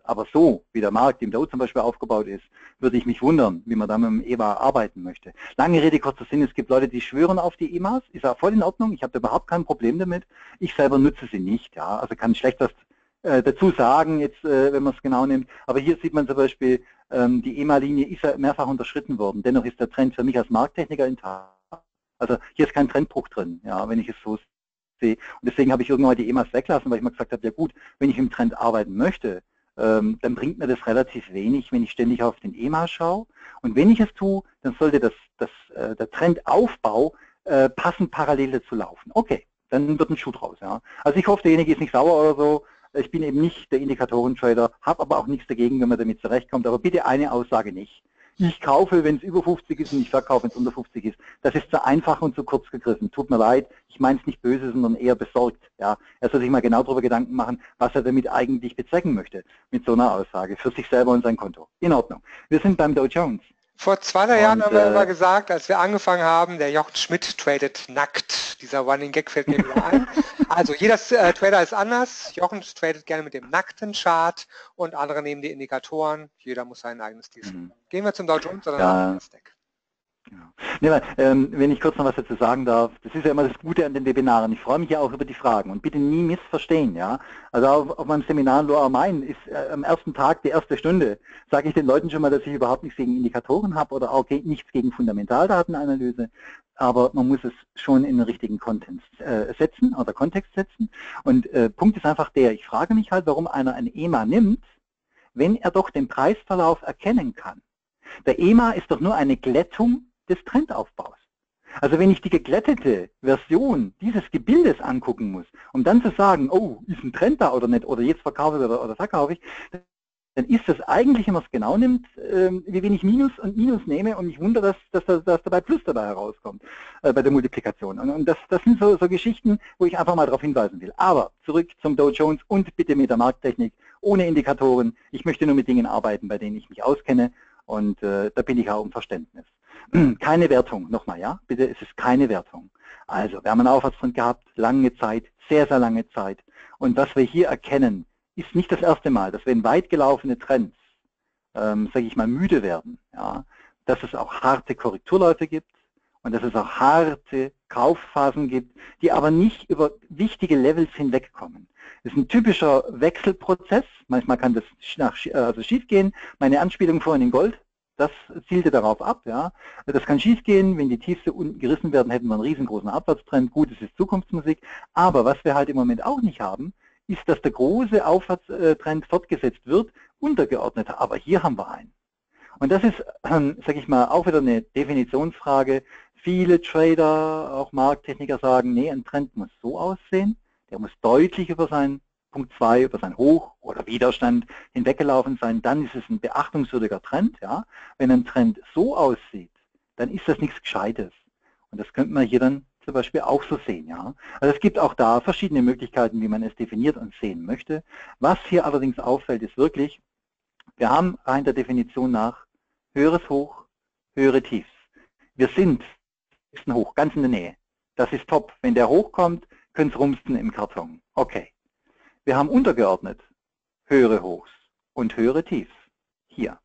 Aber so, wie der Markt im Dow zum Beispiel aufgebaut ist, würde ich mich wundern, wie man da mit dem E M A arbeiten möchte. Lange Rede, kurzer Sinn, es gibt Leute, die schwören auf die E M As, ist ja voll in Ordnung, ich habe da überhaupt kein Problem damit. Ich selber nutze sie nicht, ja, also kann schlecht was äh, dazu sagen, jetzt, äh, wenn man es genau nimmt. Aber hier sieht man zum Beispiel, ähm, die E M A-Linie ist ja mehrfach unterschritten worden. Dennoch ist der Trend für mich als Markttechniker intakt. Also hier ist kein Trendbruch drin, ja, wenn ich es so sehe. Und deswegen habe ich irgendwann die E M As weglassen, weil ich mir gesagt habe, ja gut, wenn ich im Trend arbeiten möchte, ähm, dann bringt mir das relativ wenig, wenn ich ständig auf den E M A schaue. Und wenn ich es tue, dann sollte das, das, äh, der Trendaufbau äh, passend parallel dazu laufen. Okay, dann wird ein Schuh draus. Ja. Also ich hoffe, derjenige ist nicht sauer oder so. Ich bin eben nicht der Indikatorentrader, habe aber auch nichts dagegen, wenn man damit zurechtkommt. Aber bitte eine Aussage nicht. Ich kaufe, wenn es über fünfzig ist und ich verkaufe, wenn es unter fünfzig ist. Das ist zu einfach und zu kurz gegriffen. Tut mir leid, ich meine es nicht böse, sondern eher besorgt. Ja, er soll sich mal genau darüber Gedanken machen, was er damit eigentlich bezwecken möchte, mit so einer Aussage, für sich selber und sein Konto. In Ordnung. Wir sind beim Dow Jones. Vor zwei, drei Jahren haben wir äh, immer gesagt, als wir angefangen haben, der Jochen Schmidt tradet nackt. Dieser Running Gag fällt mir wieder ein. Also jeder äh, Trader ist anders. Jochen tradet gerne mit dem nackten Chart und andere nehmen die Indikatoren. Jeder muss sein eigenes Stil finden. Mhm. Gehen wir zum Dow Jones oder ja. nach Nasdaq? Ja. Nee, weil, ähm, wenn ich kurz noch was dazu sagen darf, das ist ja immer das Gute an den Webinaren. Ich freue mich ja auch über die Fragen und bitte nie missverstehen. Ja? Also auf, auf meinem Seminar in Lower Main ist äh, am ersten Tag, die erste Stunde, sage ich den Leuten schon mal, dass ich überhaupt nichts gegen Indikatoren habe oder auch nichts gegen Fundamentaldatenanalyse, aber man muss es schon in den richtigen Kontext äh, setzen oder Kontext setzen. Und äh, Punkt ist einfach der, ich frage mich halt, warum einer ein E M A nimmt, wenn er doch den Preisverlauf erkennen kann. Der E M A ist doch nur eine Glättung des Trendaufbaus. Also wenn ich die geglättete Version dieses Gebildes angucken muss, um dann zu sagen, oh, ist ein Trend da oder nicht, oder jetzt verkaufe ich oder, oder verkaufe ich, dann ist das eigentlich, wenn man es genau nimmt, äh, wie wenn ich Minus und Minus nehme und ich wundere, dass, dass, dass dabei Plus dabei herauskommt, äh, bei der Multiplikation. Und, und das, das sind so, so Geschichten, wo ich einfach mal darauf hinweisen will. Aber zurück zum Dow Jones und bitte mit der Markttechnik, ohne Indikatoren. Ich möchte nur mit Dingen arbeiten, bei denen ich mich auskenne. Und äh, da bin ich auch um Verständnis. Keine Wertung, nochmal, ja? Bitte, es ist keine Wertung. Also, wir haben einen Aufwärtstrend gehabt, lange Zeit, sehr, sehr lange Zeit. Und was wir hier erkennen, ist nicht das erste Mal, dass wenn weit gelaufene Trends, ähm, sage ich mal, müde werden, ja, dass es auch harte Korrekturläufe gibt und dass es auch harte Kaufphasen gibt, die aber nicht über wichtige Levels hinwegkommen. Das ist ein typischer Wechselprozess, manchmal kann das nach, also schief gehen. Meine Anspielung vorhin in Gold, das zielte darauf ab. Ja. Das kann schief gehen, wenn die Tiefste unten gerissen werden, hätten wir einen riesengroßen Abwärtstrend. Gut, es ist Zukunftsmusik, aber was wir halt im Moment auch nicht haben, ist, dass der große Aufwärtstrend fortgesetzt wird, untergeordneter, aber hier haben wir einen. Und das ist, ähm, sage ich mal, auch wieder eine Definitionsfrage. Viele Trader, auch Markttechniker sagen, nee, ein Trend muss so aussehen, der muss deutlich über sein Punkt zwei, über sein Hoch oder Widerstand hinweggelaufen sein, dann ist es ein beachtungswürdiger Trend. Ja. Wenn ein Trend so aussieht, dann ist das nichts Gescheites. Und das könnte man hier dann zum Beispiel auch so sehen. Ja. Also es gibt auch da verschiedene Möglichkeiten, wie man es definiert und sehen möchte. Was hier allerdings auffällt, ist wirklich, wir haben rein der Definition nach höheres Hoch, höhere Tiefs. Wir sind ist ein Hoch, ganz in der Nähe. Das ist top. Wenn der hochkommt, könnte es rumsten im Karton. Okay. Wir haben untergeordnet höhere Hochs und höhere Tiefs. Hier.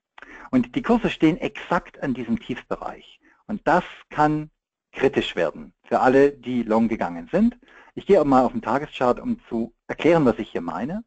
Und die Kurse stehen exakt an diesem Tiefsbereich. Und das kann kritisch werden für alle, die long gegangen sind. Ich gehe auch mal auf den Tageschart, um zu erklären, was ich hier meine.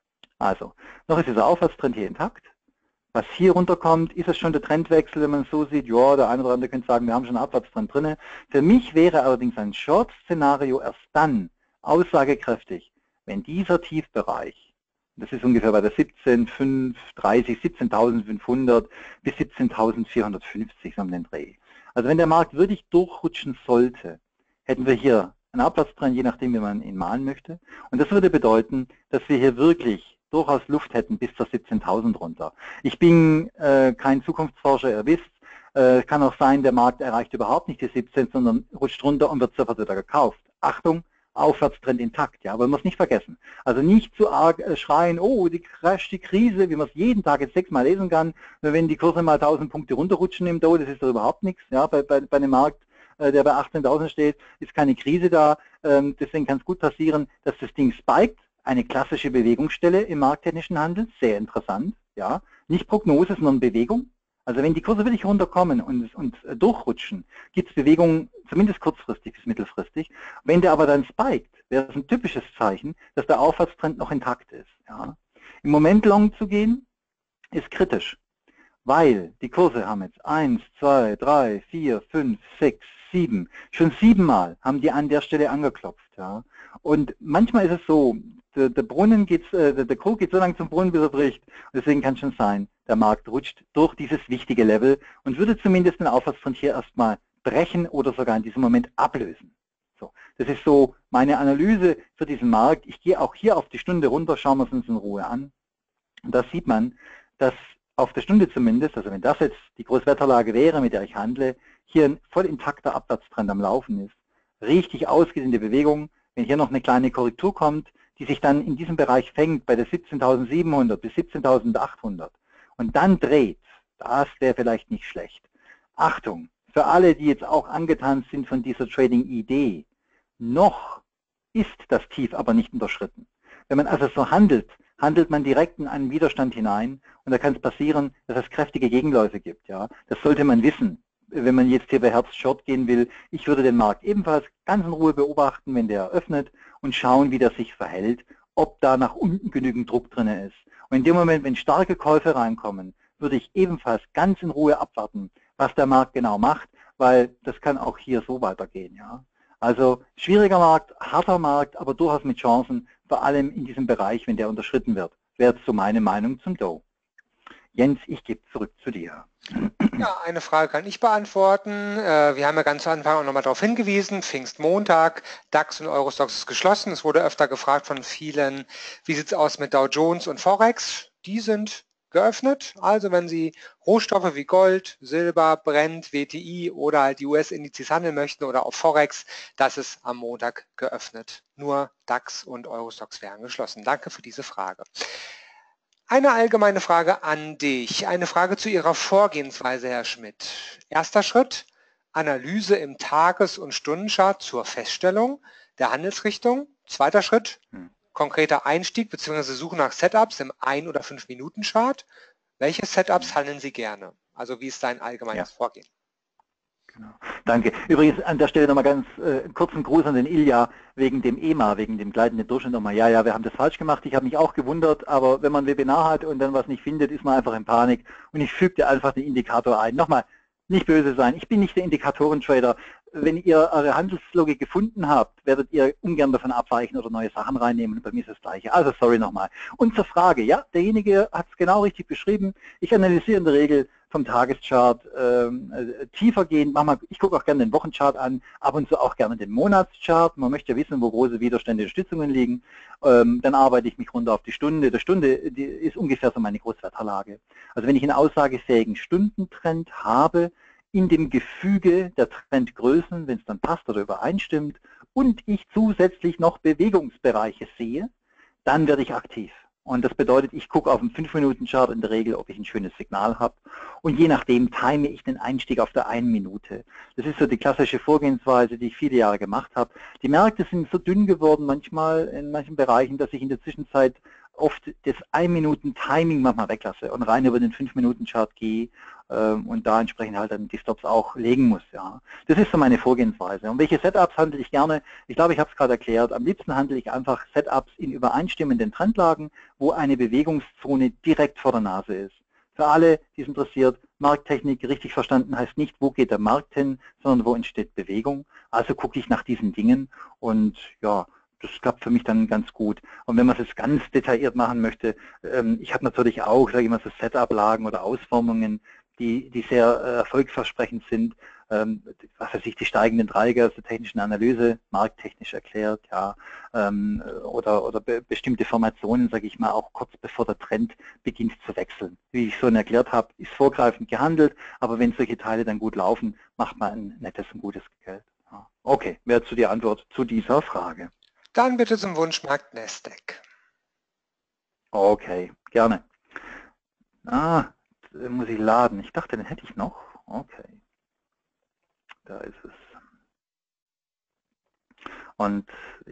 Also, noch ist dieser Aufwärtstrend hier intakt. Was hier runterkommt, ist es schon der Trendwechsel, wenn man es so sieht, ja, der eine oder andere könnte sagen, wir haben schon einen Abwärtstrend drin. Für mich wäre allerdings ein Short-Szenario erst dann aussagekräftig, wenn dieser Tiefbereich, das ist ungefähr bei der siebzehntausendfünfhundertdreißig, siebzehntausendfünfhundert bis siebzehntausendvierhundertfünfzig so um den Dreh. Also wenn der Markt wirklich durchrutschen sollte, hätten wir hier einen Abwärtstrend, je nachdem, wie man ihn malen möchte. Und das würde bedeuten, dass wir hier wirklich durchaus Luft hätten bis zur siebzehntausend runter. Ich bin äh, kein Zukunftsforscher, ihr wisst. Es äh, kann auch sein, der Markt erreicht überhaupt nicht die siebzehn, sondern rutscht runter und wird sofort wieder gekauft. Achtung, Aufwärtstrend intakt, ja, aber man muss nicht vergessen. Also nicht zu arg äh, schreien, oh, die Crash, die Krise, wie man es jeden Tag jetzt sechsmal lesen kann, wenn die Kurse mal tausend Punkte runterrutschen im Dow, das ist doch überhaupt nichts, ja, bei, bei, bei einem Markt, äh, der bei achtzehntausend steht, ist keine Krise da, ähm, deswegen kann es gut passieren, dass das Ding spiked, eine klassische Bewegungsstelle im markttechnischen Handel, sehr interessant, ja, nicht Prognose, sondern Bewegung. Also wenn die Kurse wirklich runterkommen und, und durchrutschen, gibt es Bewegungen, zumindest kurzfristig bis mittelfristig. Wenn der aber dann spiked, wäre es ein typisches Zeichen, dass der Aufwärtstrend noch intakt ist. Ja. Im Moment long zu gehen, ist kritisch, weil die Kurse haben jetzt eins, zwei, drei, vier, fünf, sechs, sieben, schon siebenmal haben die an der Stelle angeklopft. Ja. Und manchmal ist es so, der, der Brunnen geht, äh, der, der Krug geht so lange zum Brunnen, bis er bricht. Und deswegen kann es schon sein, der Markt rutscht durch dieses wichtige Level und würde zumindest den Aufwärtstrend hier erstmal brechen oder sogar in diesem Moment ablösen. So, das ist so meine Analyse für diesen Markt. Ich gehe auch hier auf die Stunde runter, schauen wir es uns in Ruhe an. Und da sieht man, dass auf der Stunde zumindest, also wenn das jetzt die Großwetterlage wäre, mit der ich handle, hier ein voll intakter Abwärtstrend am Laufen ist. Richtig ausgehende Bewegung. Wenn hier noch eine kleine Korrektur kommt, die sich dann in diesem Bereich fängt, bei der siebzehntausendsiebenhundert bis siebzehntausendachthundert und dann dreht, das wäre vielleicht nicht schlecht. Achtung, für alle, die jetzt auch angetan sind von dieser Trading-Idee, noch ist das Tief aber nicht unterschritten. Wenn man also so handelt, handelt man direkt in einen Widerstand hinein und da kann es passieren, dass es kräftige Gegenläufe gibt. Ja? Das sollte man wissen, wenn man jetzt hier bei Herz Short gehen will. Ich würde den Markt ebenfalls ganz in Ruhe beobachten, wenn der öffnet und schauen, wie der sich verhält, ob da nach unten genügend Druck drin ist. Und in dem Moment, wenn starke Käufe reinkommen, würde ich ebenfalls ganz in Ruhe abwarten, was der Markt genau macht, weil das kann auch hier so weitergehen. Ja? Also schwieriger Markt, harter Markt, aber durchaus mit Chancen, vor allem in diesem Bereich, wenn der unterschritten wird. Wäre jetzt so meine Meinung zum Dow. Jens, ich gebe zurück zu dir. Ja, eine Frage kann ich beantworten. Wir haben ja ganz zu Anfang auch nochmal darauf hingewiesen, Pfingstmontag, DAX und Eurostoxx ist geschlossen. Es wurde öfter gefragt von vielen, wie sieht es aus mit Dow Jones und Forex? Die sind geöffnet. Also wenn Sie Rohstoffe wie Gold, Silber, Brent, W T I oder halt die U S-Indizes handeln möchten oder auf Forex, das ist am Montag geöffnet. Nur DAX und Eurostoxx wären geschlossen. Danke für diese Frage. Eine allgemeine Frage an dich, eine Frage zu Ihrer Vorgehensweise, Herr Schmidt. Erster Schritt, Analyse im Tages- und Stundenchart zur Feststellung der Handelsrichtung. Zweiter Schritt, konkreter Einstieg bzw. Suche nach Setups im ein- oder fünf Minuten Chart. Welche Setups handeln Sie gerne? Also wie ist dein allgemeines ja. Vorgehen? Genau. Danke. Übrigens an der Stelle nochmal ganz äh, kurzen Gruß an den Ilja wegen dem E M A, wegen dem gleitenden Durchschnitt nochmal. Ja, ja, wir haben das falsch gemacht. Ich habe mich auch gewundert, aber wenn man ein Webinar hat und dann was nicht findet, ist man einfach in Panik und ich fügte einfach den Indikator ein. Nochmal, nicht böse sein. Ich bin nicht der Indikatorentrader. Wenn ihr eure Handelslogik gefunden habt, werdet ihr ungern davon abweichen oder neue Sachen reinnehmen. Und bei mir ist das Gleiche. Also sorry nochmal. Und zur Frage, ja, derjenige hat es genau richtig beschrieben. Ich analysiere in der Regel vom Tageschart ähm, äh, tiefer gehen. Manchmal, ich gucke auch gerne den Wochenchart an, ab und zu auch gerne den Monatschart. Man möchte ja wissen, wo große Widerstände und Stützungen liegen. Ähm, dann arbeite ich mich runter auf die Stunde. Die Stunde die ist ungefähr so meine Großwetterlage. Also wenn ich einen aussagefähigen Stundentrend habe, in dem Gefüge der Trendgrößen, wenn es dann passt oder übereinstimmt, und ich zusätzlich noch Bewegungsbereiche sehe, dann werde ich aktiv. Und das bedeutet, ich gucke auf dem fünf Minuten Chart in der Regel, ob ich ein schönes Signal habe. Und je nachdem time ich den Einstieg auf der einen Minute. Das ist so die klassische Vorgehensweise, die ich viele Jahre gemacht habe. Die Märkte sind so dünn geworden manchmal in manchen Bereichen, dass ich in der Zwischenzeit oft das ein Minuten Timing manchmal weglasse und rein über den fünf Minuten Chart gehe ähm, und da entsprechend halt dann die Stops auch legen muss. Ja. Das ist so meine Vorgehensweise. Und welche Setups handle ich gerne? Ich glaube, ich habe es gerade erklärt. Am liebsten handle ich einfach Setups in übereinstimmenden Trendlagen, wo eine Bewegungszone direkt vor der Nase ist. Für alle, die es interessiert, Markttechnik richtig verstanden heißt nicht, wo geht der Markt hin, sondern wo entsteht Bewegung. Also gucke ich nach diesen Dingen und ja, das klappt für mich dann ganz gut. Und wenn man es jetzt ganz detailliert machen möchte, ähm, ich habe natürlich auch, sage ich mal, so Setup-Lagen oder Ausformungen, die, die sehr äh, erfolgsversprechend sind. Ähm, was weiß ich, die steigenden Dreiger aus der technischen Analyse, markttechnisch erklärt, ja, ähm, oder, oder be bestimmte Formationen, sage ich mal, auch kurz bevor der Trend beginnt zu wechseln. Wie ich schon erklärt habe, ist vorgreifend gehandelt, aber wenn solche Teile dann gut laufen, macht man ein nettes und gutes Geld. Ja. Okay, wäre zu die Antwort zu dieser Frage. Dann bitte zum Wunschmarkt Nasdaq. Okay, gerne. Ah, muss ich laden. Ich dachte, den hätte ich noch. Okay. Da ist es. Und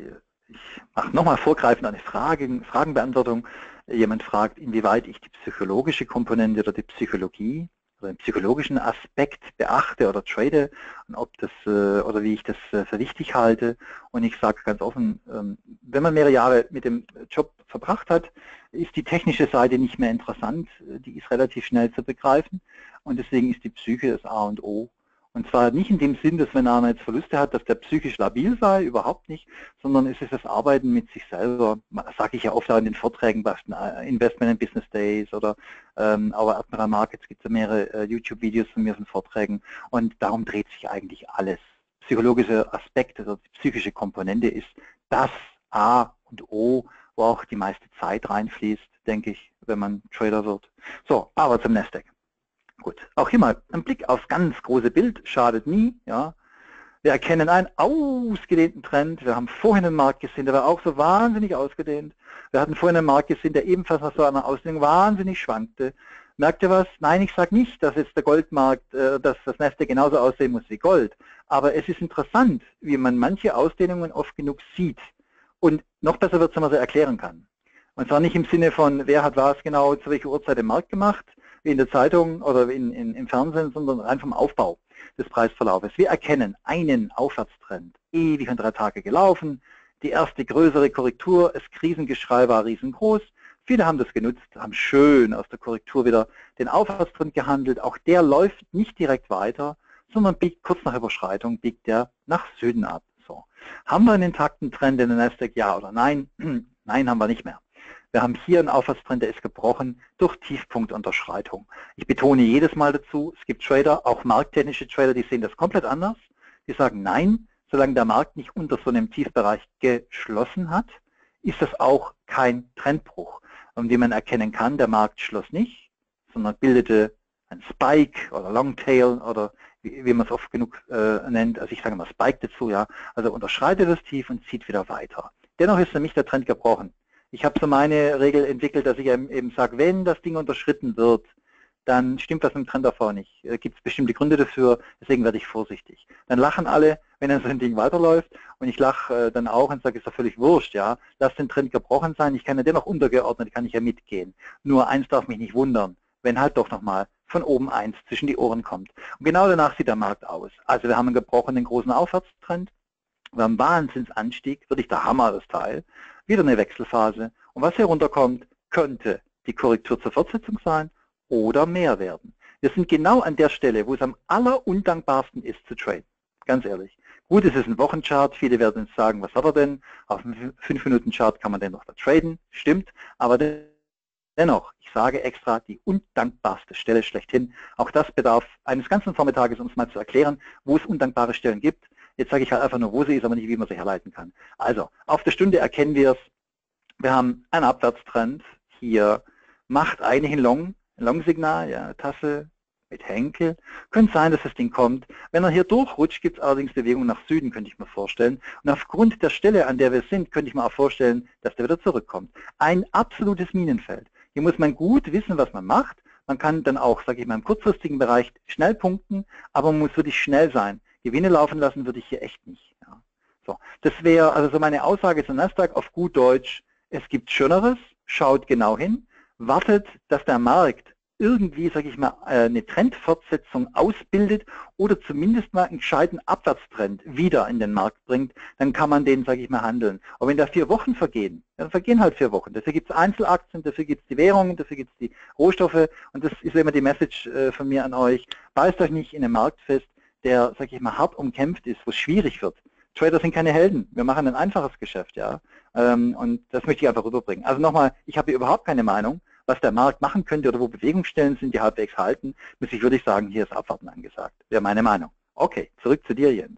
Ich mache nochmal vorgreifend eine Frage, Fragenbeantwortung. Jemand fragt, inwieweit ich die psychologische Komponente oder die Psychologie oder den psychologischen Aspekt beachte oder trade und ob das äh, oder wie ich das äh, für wichtig halte. Und ich sage ganz offen, ähm, wenn man mehrere Jahre mit dem Job verbracht hat, ist die technische Seite nicht mehr interessant. Die ist relativ schnell zu begreifen und deswegen ist die Psyche das A und O. Und zwar nicht in dem Sinn, dass wenn einer jetzt Verluste hat, dass der psychisch labil sei, überhaupt nicht, sondern es ist das Arbeiten mit sich selber. Das sage ich ja oft auch in den Vorträgen bei Investment and Business Days oder ähm, aber Admiral Markets gibt es ja mehrere äh, YouTube-Videos von mir von Vorträgen und darum dreht sich eigentlich alles. Psychologische Aspekte, also die psychische Komponente ist das A und O, wo auch die meiste Zeit reinfließt, denke ich, wenn man Trader wird. So, aber zum Nasdaq. Gut, auch hier mal ein Blick aufs ganz große Bild, schadet nie. Ja. Wir erkennen einen ausgedehnten Trend. Wir haben vorhin einen Markt gesehen, der war auch so wahnsinnig ausgedehnt. Wir hatten vorhin einen Markt gesehen, der ebenfalls nach so einer Ausdehnung wahnsinnig schwankte. Merkt ihr was? Nein, ich sage nicht, dass jetzt der Goldmarkt, äh, dass das Nasdaq genauso aussehen muss wie Gold. Aber es ist interessant, wie man manche Ausdehnungen oft genug sieht. Und noch besser wird es, wenn man sie erklären kann. Und zwar nicht im Sinne von, wer hat was genau zu welcher Uhrzeit im Markt gemacht, wie in der Zeitung oder in, in, im Fernsehen, sondern rein vom Aufbau des Preisverlaufes. Wir erkennen einen Aufwärtstrend, ewig und drei Tage gelaufen, die erste größere Korrektur, das Krisengeschrei war riesengroß, viele haben das genutzt, haben schön aus der Korrektur wieder den Aufwärtstrend gehandelt, auch der läuft nicht direkt weiter, sondern biegt kurz nach Überschreitung, biegt der nach Süden ab. So. Haben wir einen intakten Trend in den Nasdaq, ja oder nein? Nein, haben wir nicht mehr. Wir haben hier einen Aufwärtstrend, der ist gebrochen durch Tiefpunktunterschreitung. Ich betone jedes Mal dazu, es gibt Trader, auch markttechnische Trader, die sehen das komplett anders. Die sagen, nein, solange der Markt nicht unter so einem Tiefbereich geschlossen hat, ist das auch kein Trendbruch. Und wie man erkennen kann, der Markt schloss nicht, sondern bildete ein Spike oder Longtail oder wie, wie man es oft genug äh, nennt, also ich sage mal Spike dazu, ja, also unterschreitet das Tief und zieht wieder weiter. Dennoch ist für mich der Trend gebrochen. Ich habe so meine Regel entwickelt, dass ich eben sage, wenn das Ding unterschritten wird, dann stimmt was mit dem Trend davor nicht. Äh, Gibt es bestimmte Gründe dafür, deswegen werde ich vorsichtig. Dann lachen alle, wenn dann so ein Ding weiterläuft und ich lache äh, dann auch und sage, ist doch völlig wurscht, ja, lass den Trend gebrochen sein, ich kann ja dennoch untergeordnet, kann ich ja mitgehen. Nur eins darf mich nicht wundern, wenn halt doch nochmal von oben eins zwischen die Ohren kommt. Und genau danach sieht der Markt aus. Also wir haben einen gebrochenen großen Aufwärtstrend, wir haben einen Wahnsinnsanstieg, wirklich der Hammer das Teil, wieder eine Wechselphase und was hier runterkommt, könnte die Korrektur zur Fortsetzung sein oder mehr werden. Wir sind genau an der Stelle, wo es am allerundankbarsten ist zu traden, ganz ehrlich. Gut, es ist ein Wochenchart, viele werden uns sagen, was hat er denn? Auf einem fünf Minuten Chart kann man den noch da traden, stimmt, aber dennoch, ich sage extra, die undankbarste Stelle schlechthin. Auch das bedarf eines ganzen Vormittages, um es mal zu erklären, wo es undankbare Stellen gibt. Jetzt sage ich halt einfach nur, wo sie ist, aber nicht, wie man sie herleiten kann. Also, auf der Stunde erkennen wir es. Wir haben einen Abwärtstrend. Hier macht eigentlich ein Long, ein Long-Signal, ja, Tasse mit Henkel. Könnte sein, dass das Ding kommt. Wenn er hier durchrutscht, gibt es allerdings Bewegung nach Süden, könnte ich mir vorstellen. Und aufgrund der Stelle, an der wir sind, könnte ich mir auch vorstellen, dass der wieder zurückkommt. Ein absolutes Minenfeld. Hier muss man gut wissen, was man macht. Man kann dann auch, sage ich mal, im kurzfristigen Bereich schnell punkten, aber man muss wirklich schnell sein. Gewinne laufen lassen würde ich hier echt nicht. Ja. So, das wäre also so meine Aussage zum Nasdaq auf gut Deutsch. Es gibt Schöneres, schaut genau hin, wartet, dass der Markt irgendwie, sage ich mal, eine Trendfortsetzung ausbildet oder zumindest mal einen gescheiten Abwärtstrend wieder in den Markt bringt, dann kann man den, sage ich mal, handeln. Aber wenn da vier Wochen vergehen, dann vergehen halt vier Wochen. Dafür gibt es Einzelaktien, dafür gibt es die Währungen, dafür gibt es die Rohstoffe und das ist immer die Message von mir an euch. Beißt euch nicht in den Markt fest, der, sage ich mal, hart umkämpft ist, wo es schwierig wird. Trader sind keine Helden. Wir machen ein einfaches Geschäft, ja. Und das möchte ich einfach rüberbringen. Also nochmal, ich habe hier überhaupt keine Meinung, was der Markt machen könnte oder wo Bewegungsstellen sind, die halbwegs halten, muss ich wirklich sagen, hier ist Abwarten angesagt. Wäre meine Meinung. Okay, zurück zu dir, Jens.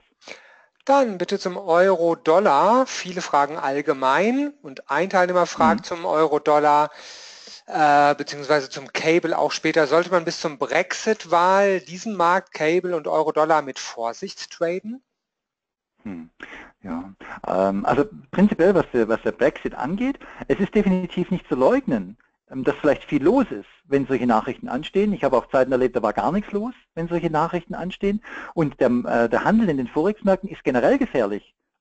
Dann bitte zum Euro-Dollar. Viele fragen allgemein und ein Teilnehmer fragt hm. zum Euro-Dollar, äh, beziehungsweise zum Cable auch später, sollte man bis zum Brexit-Wahl diesen Markt, Cable und Euro-Dollar mit Vorsicht traden? Hm. Ja, ähm, also prinzipiell, was der, was der Brexit angeht, es ist definitiv nicht zu leugnen, dass vielleicht viel los ist, wenn solche Nachrichten anstehen. Ich habe auch Zeiten erlebt, da war gar nichts los, wenn solche Nachrichten anstehen. Und der, äh, der Handel in den Forex-Märkten ist generell gefährlich,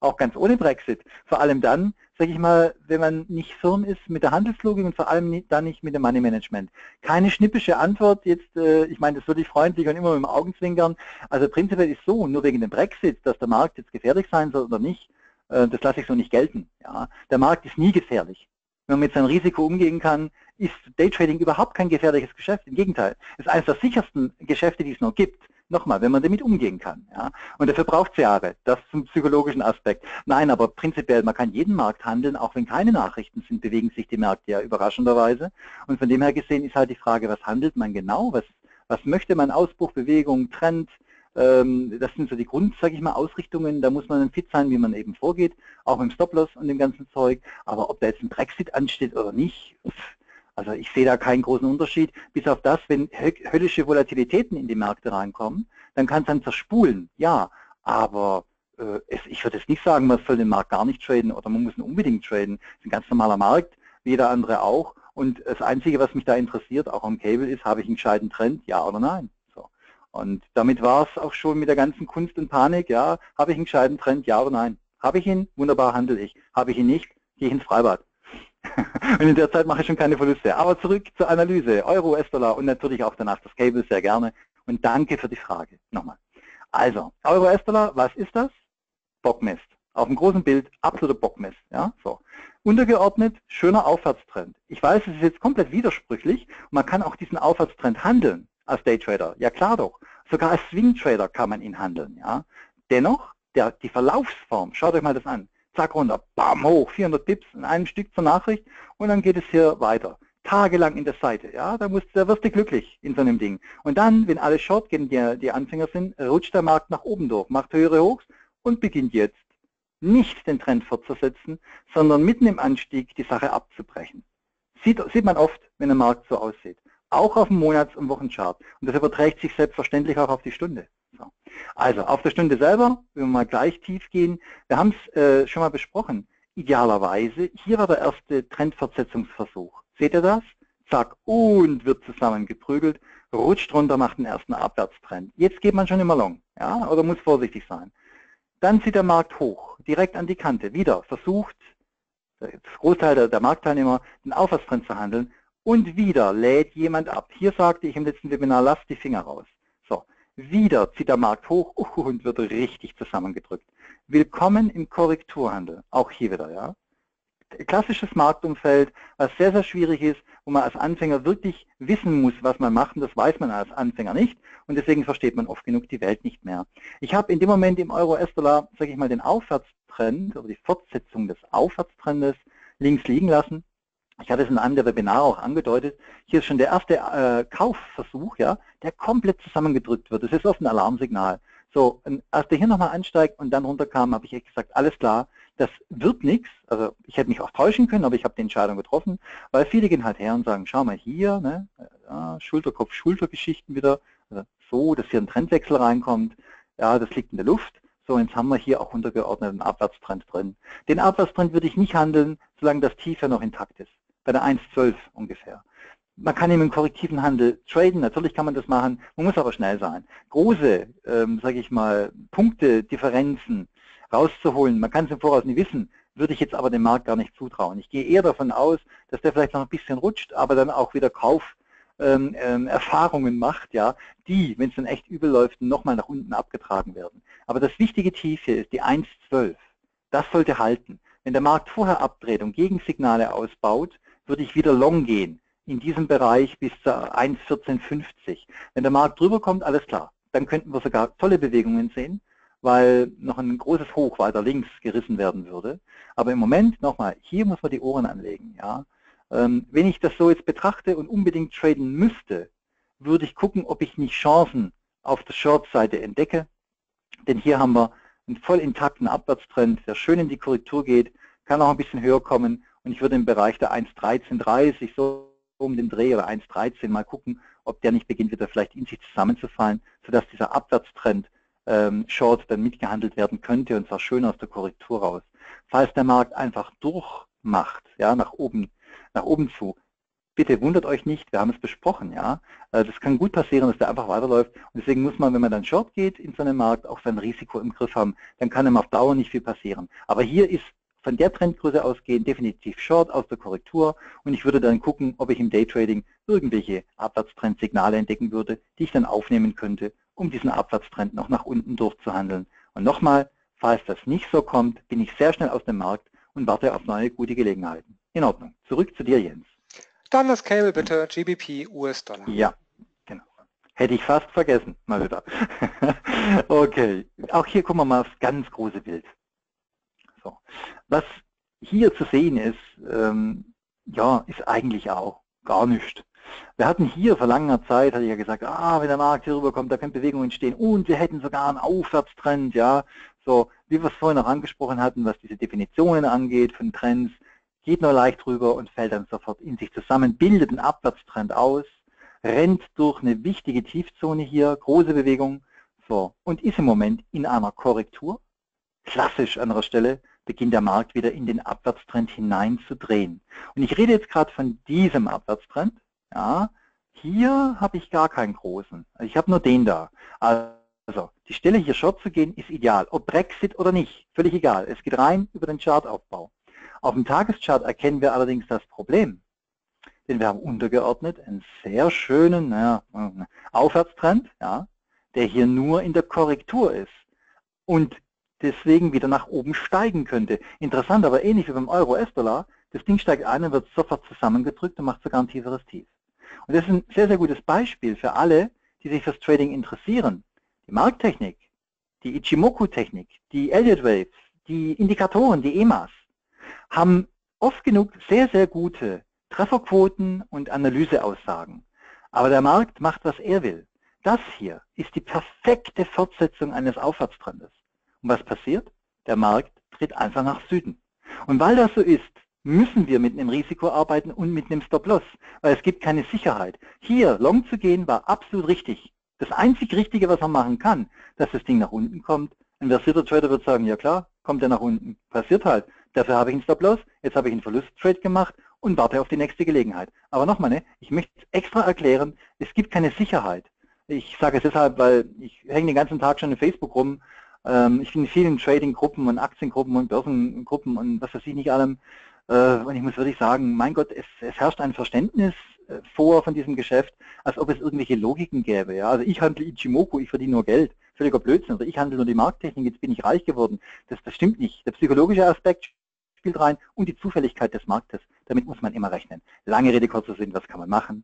auch ganz ohne Brexit. Vor allem dann, sage ich mal, wenn man nicht firm ist mit der Handelslogik und vor allem nicht, dann nicht mit dem Money Management. Keine schnippische Antwort jetzt, äh, ich meine, das würde ich freundlich und immer mit dem Augenzwinkern. Also prinzipiell ist so, nur wegen dem Brexit, dass der Markt jetzt gefährlich sein soll oder nicht, äh, das lasse ich so nicht gelten. Ja. Der Markt ist nie gefährlich. Wenn man mit seinem Risiko umgehen kann, ist Daytrading überhaupt kein gefährliches Geschäft. Im Gegenteil, es ist eines der sichersten Geschäfte, die es noch gibt. Nochmal, wenn man damit umgehen kann. Ja. Und dafür braucht es Jahre. Das zum psychologischen Aspekt. Nein, aber prinzipiell, man kann jeden Markt handeln, auch wenn keine Nachrichten sind, bewegen sich die Märkte ja überraschenderweise. Und von dem her gesehen ist halt die Frage, was handelt man genau? Was, was möchte man? Ausbruch, Bewegung, Trend? Ähm, das sind so die Grund, sage ich mal, Ausrichtungen. Da muss man dann fit sein, wie man eben vorgeht. Auch mit dem Stop-Loss und dem ganzen Zeug. Aber ob da jetzt ein Brexit ansteht oder nicht, also ich sehe da keinen großen Unterschied, bis auf das, wenn höllische Volatilitäten in die Märkte reinkommen, dann kann es dann zerspulen, ja, aber äh, es, ich würde jetzt nicht sagen, man soll den Markt gar nicht traden oder man muss ihn unbedingt traden. Das ist ein ganz normaler Markt, wie jeder andere auch. Und das Einzige, was mich da interessiert, auch am Cable, ist, habe ich einen gescheiten Trend, ja oder nein. So. Und damit war es auch schon mit der ganzen Kunst und Panik, ja, habe ich einen gescheiten Trend, ja oder nein. Habe ich ihn, wunderbar handle ich. Habe ich ihn nicht, gehe ich ins Freibad. Und in der Zeit mache ich schon keine Verluste. Aber zurück zur Analyse. Euro, U S-Dollar und natürlich auch danach das Cable sehr gerne. Und danke für die Frage. Nochmal. Also, Euro, U S-Dollar, was ist das? Bockmist. Auf dem großen Bild absoluter Bockmist. Ja, so. Untergeordnet, schöner Aufwärtstrend. Ich weiß, es ist jetzt komplett widersprüchlich. Und man kann auch diesen Aufwärtstrend handeln als Daytrader. Ja klar doch. Sogar als Swing-Trader kann man ihn handeln. Ja. Dennoch, der, die Verlaufsform, schaut euch mal das an. Zack, runter, bam, hoch, vierhundert Pips in einem Stück zur Nachricht und dann geht es hier weiter. Tagelang in der Seite, ja, da, musst, da wirst du glücklich in so einem Ding. Und dann, wenn alle Short gehen, die, die Anfänger sind, rutscht der Markt nach oben durch, macht höhere Hochs und beginnt jetzt nicht den Trend fortzusetzen, sondern mitten im Anstieg die Sache abzubrechen. Sieht, sieht man oft, wenn der Markt so aussieht. Auch auf dem Monats- und Wochenchart. Und das überträgt sich selbstverständlich auch auf die Stunde. So. Also auf der Stunde selber, wenn wir mal gleich tief gehen, wir haben es äh, schon mal besprochen, idealerweise, hier war der erste Trendfortsetzungsversuch. Seht ihr das? Zack, und wird zusammengeprügelt, rutscht runter, macht den ersten Abwärtstrend. Jetzt geht man schon immer long, ja, oder muss vorsichtig sein. Dann zieht der Markt hoch, direkt an die Kante, wieder versucht, das Großteil der, der Marktteilnehmer, den Aufwärtstrend zu handeln und wieder lädt jemand ab. Hier sagte ich im letzten Webinar, lasst die Finger raus. So. Wieder zieht der Markt hoch und wird richtig zusammengedrückt. Willkommen im Korrekturhandel. Auch hier wieder, ja. Klassisches Marktumfeld, was sehr, sehr schwierig ist, wo man als Anfänger wirklich wissen muss, was man macht. Und das weiß man als Anfänger nicht. Und deswegen versteht man oft genug die Welt nicht mehr. Ich habe in dem Moment im Euro-U S-Dollar, sage ich mal, den Aufwärtstrend oder die Fortsetzung des Aufwärtstrendes links liegen lassen. Ich hatte es in einem der Webinare auch angedeutet. Hier ist schon der erste äh, Kaufversuch, ja, der komplett zusammengedrückt wird. Das ist oft ein Alarmsignal. So, und als der hier nochmal ansteigt und dann runterkam, habe ich echt gesagt, alles klar, das wird nichts. Also ich hätte mich auch täuschen können, aber ich habe die Entscheidung getroffen, weil viele gehen halt her und sagen, schau mal hier, ne, ja, Schulterkopf-Schulter-Geschichten wieder, also so, dass hier ein Trendwechsel reinkommt, ja, das liegt in der Luft. So, jetzt haben wir hier auch untergeordneten Abwärtstrend drin. Den Abwärtstrend würde ich nicht handeln, solange das Tief ja noch intakt ist. Bei der eins Komma zwölf ungefähr. Man kann eben im korrektiven Handel traden, natürlich kann man das machen, man muss aber schnell sein. Große, ähm, sage ich mal, Punkte, Differenzen rauszuholen, man kann es im Voraus nicht wissen, würde ich jetzt aber dem Markt gar nicht zutrauen. Ich gehe eher davon aus, dass der vielleicht noch ein bisschen rutscht, aber dann auch wieder Kauferfahrungen ähm, ähm, macht, ja, die, wenn es dann echt übel läuft, nochmal nach unten abgetragen werden. Aber das wichtige Tief hier ist die eins Komma zwölf. Das sollte halten. Wenn der Markt vorher abdreht und Gegensignale ausbaut, würde ich wieder long gehen, in diesem Bereich bis zur eins Komma vierzehn fünfzig. Wenn der Markt drüber kommt, alles klar, dann könnten wir sogar tolle Bewegungen sehen, weil noch ein großes Hoch weiter links gerissen werden würde. Aber im Moment, nochmal, hier muss man die Ohren anlegen. Ja. Ähm, wenn ich das so jetzt betrachte und unbedingt traden müsste, würde ich gucken, ob ich nicht Chancen auf der Short-Seite entdecke. Denn hier haben wir einen voll intakten Abwärtstrend, der schön in die Korrektur geht, kann auch ein bisschen höher kommen. Und ich würde im Bereich der eins Komma dreizehn dreißig, so um den Dreh oder eins Komma dreizehn mal gucken, ob der nicht beginnt, wieder vielleicht in sich zusammenzufallen, sodass dieser Abwärtstrend ähm, Short dann mitgehandelt werden könnte und zwar schön aus der Korrektur raus. Falls der Markt einfach durchmacht, ja, nach oben, nach oben zu, bitte wundert euch nicht, wir haben es besprochen, ja. Das kann gut passieren, dass der einfach weiterläuft. Und deswegen muss man, wenn man dann Short geht in so einem Markt, auch sein Risiko im Griff haben. Dann kann ihm auf Dauer nicht viel passieren. Aber hier ist von der Trendgröße ausgehend definitiv Short aus der Korrektur. Und ich würde dann gucken, ob ich im Daytrading irgendwelche Abwärtstrendsignale entdecken würde, die ich dann aufnehmen könnte, um diesen Abwärtstrend noch nach unten durchzuhandeln. Und nochmal, falls das nicht so kommt, bin ich sehr schnell aus dem Markt und warte auf neue gute Gelegenheiten. In Ordnung. Zurück zu dir, Jens. Dann das Cable bitte, G B P, U S-Dollar. Ja, genau. Hätte ich fast vergessen, mal wieder. Okay, auch hier gucken wir mal aufs ganz große Bild. So. Was hier zu sehen ist, ähm, ja, ist eigentlich auch gar nichts. Wir hatten hier vor langer Zeit, hatte ich ja gesagt, ah, wenn der Markt hier rüberkommt, da können Bewegungen entstehen und wir hätten sogar einen Aufwärtstrend, ja. So, wie wir es vorhin noch angesprochen hatten, was diese Definitionen angeht von Trends, geht nur leicht rüber und fällt dann sofort in sich zusammen, bildet einen Abwärtstrend aus, rennt durch eine wichtige Tiefzone hier, große Bewegung, so, und ist im Moment in einer Korrektur. Klassisch an der Stelle beginnt der Markt wieder in den Abwärtstrend hinein zu drehen. Und ich rede jetzt gerade von diesem Abwärtstrend. Ja, hier habe ich gar keinen großen. Also ich habe nur den da. Also die Stelle hier Short zu gehen ist ideal. Ob Brexit oder nicht, völlig egal. Es geht rein über den Chartaufbau. Auf dem Tageschart erkennen wir allerdings das Problem. Denn wir haben untergeordnet einen sehr schönen naja, Aufwärtstrend, ja, der hier nur in der Korrektur ist. Und deswegen wieder nach oben steigen könnte. Interessant, aber ähnlich wie beim Euro-U S-Dollar, das Ding steigt ein und wird sofort zusammengedrückt und macht sogar ein tieferes Tief. Und das ist ein sehr, sehr gutes Beispiel für alle, die sich fürs Trading interessieren. Die Markttechnik, die Ichimoku-Technik, die Elliott Waves, die Indikatoren, die E M As, haben oft genug sehr, sehr gute Trefferquoten und Analyseaussagen. Aber der Markt macht, was er will. Das hier ist die perfekte Fortsetzung eines Aufwärtstrendes. Und was passiert? Der Markt tritt einfach nach Süden. Und weil das so ist, müssen wir mit einem Risiko arbeiten und mit einem Stop-Loss, weil es gibt keine Sicherheit. Hier long zu gehen war absolut richtig. Das einzig Richtige, was man machen kann, dass das Ding nach unten kommt. Ein versierter Trader wird sagen, ja klar, kommt er nach unten. Passiert halt. Dafür habe ich einen Stop-Loss, jetzt habe ich einen Verlusttrade gemacht und warte auf die nächste Gelegenheit. Aber nochmal, ne, ich möchte extra erklären, es gibt keine Sicherheit. Ich sage es deshalb, weil ich hänge den ganzen Tag schon in Facebook rum. Ähm, ich bin in vielen Trading-Gruppen und Aktiengruppen und Börsengruppen und was weiß ich nicht allem. Äh, und ich muss wirklich sagen, mein Gott, es, es herrscht ein Verständnis äh, vor von diesem Geschäft, als ob es irgendwelche Logiken gäbe. Ja? Also ich handle Ichimoku, ich verdiene nur Geld. Völliger Blödsinn. Oder ich handle nur die Markttechnik, jetzt bin ich reich geworden. Das, das stimmt nicht. Der psychologische Aspekt spielt rein und die Zufälligkeit des Marktes. Damit muss man immer rechnen. Lange Rede, kurzer Sinn, was kann man machen?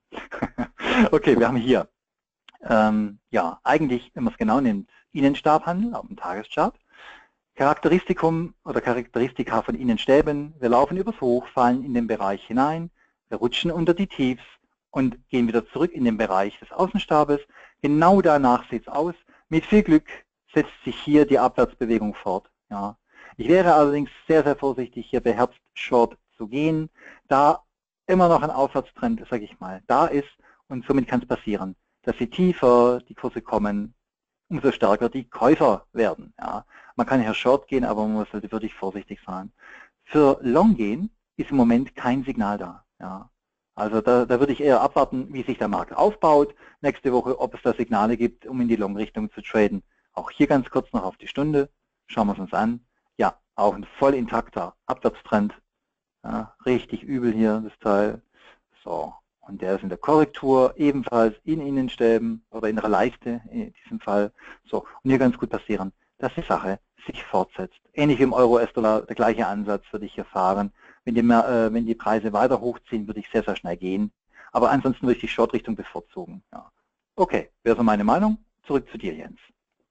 Okay, wir haben hier, ähm, ja, eigentlich, wenn man es genau nimmt, Innenstabhandel auf dem Tageschart. Charakteristikum oder Charakteristika von Innenstäben. Wir laufen übers Hoch, fallen in den Bereich hinein, wir rutschen unter die Tiefs und gehen wieder zurück in den Bereich des Außenstabes. Genau danach sieht es aus. Mit viel Glück setzt sich hier die Abwärtsbewegung fort. Ja. Ich wäre allerdings sehr, sehr vorsichtig, hier beherzt Short zu gehen, da immer noch ein Aufwärtstrend, sage ich mal, da ist und somit kann es passieren, dass je tiefer die Kurse kommen, umso stärker die Käufer werden. Ja. Man kann hier Short gehen, aber man muss halt wirklich vorsichtig sein. Für Long gehen ist im Moment kein Signal da. Ja. Also da, da würde ich eher abwarten, wie sich der Markt aufbaut nächste Woche, ob es da Signale gibt, um in die Long-Richtung zu traden. Auch hier ganz kurz noch auf die Stunde. Schauen wir es uns an. Ja, auch ein voll intakter Abwärtstrend. Ja, richtig übel hier das Teil. So, und der ist in der Korrektur ebenfalls in Innenstäben oder in der Leiste in diesem Fall. So, und hier ganz gut passieren, dass die Sache sich fortsetzt. Ähnlich wie im Euro-U S-Dollar, der gleiche Ansatz würde ich hier fahren. Wenn die, äh, wenn die Preise weiter hochziehen, würde ich sehr, sehr schnell gehen. Aber ansonsten würde ich die Short-Richtung bevorzugen. Ja. Okay, wäre so meine Meinung. Zurück zu dir, Jens.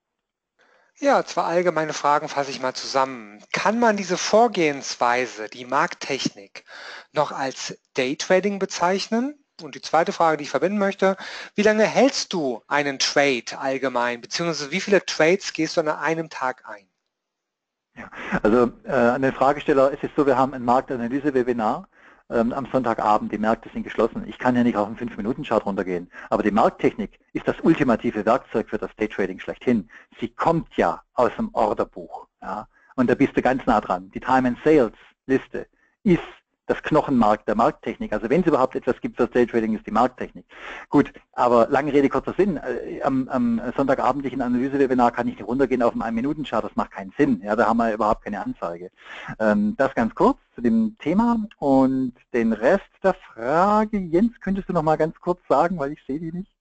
Ja, zwei allgemeine Fragen fasse ich mal zusammen. Kann man diese Vorgehensweise, die Markttechnik, noch als Daytrading bezeichnen? Und die zweite Frage, die ich verbinden möchte, wie lange hältst du einen Trade allgemein, beziehungsweise wie viele Trades gehst du an einem Tag ein? Ja, also äh, an den Fragesteller ist es so, wir haben ein Marktanalyse-Webinar ähm, am Sonntagabend, die Märkte sind geschlossen. Ich kann ja nicht auf einen fünf Minuten Chart runtergehen, aber die Markttechnik ist das ultimative Werkzeug für das Daytrading schlechthin. Sie kommt ja aus dem Orderbuch, ja, und da bist du ganz nah dran. Die Time and Sales Liste ist das Knochenmark der Markttechnik. Also wenn es überhaupt etwas gibt für Daytrading, ist die Markttechnik. Gut, aber lange Rede, kurzer Sinn. Äh, am, am sonntagabendlichen Analyse-Webinar kann ich nicht runtergehen auf einen ein-Minuten-Chart, das macht keinen Sinn. Ja, da haben wir überhaupt keine Anzeige. Ähm, das ganz kurz zu dem Thema und den Rest der Frage, Jens, könntest du noch mal ganz kurz sagen, weil ich sehe die nicht.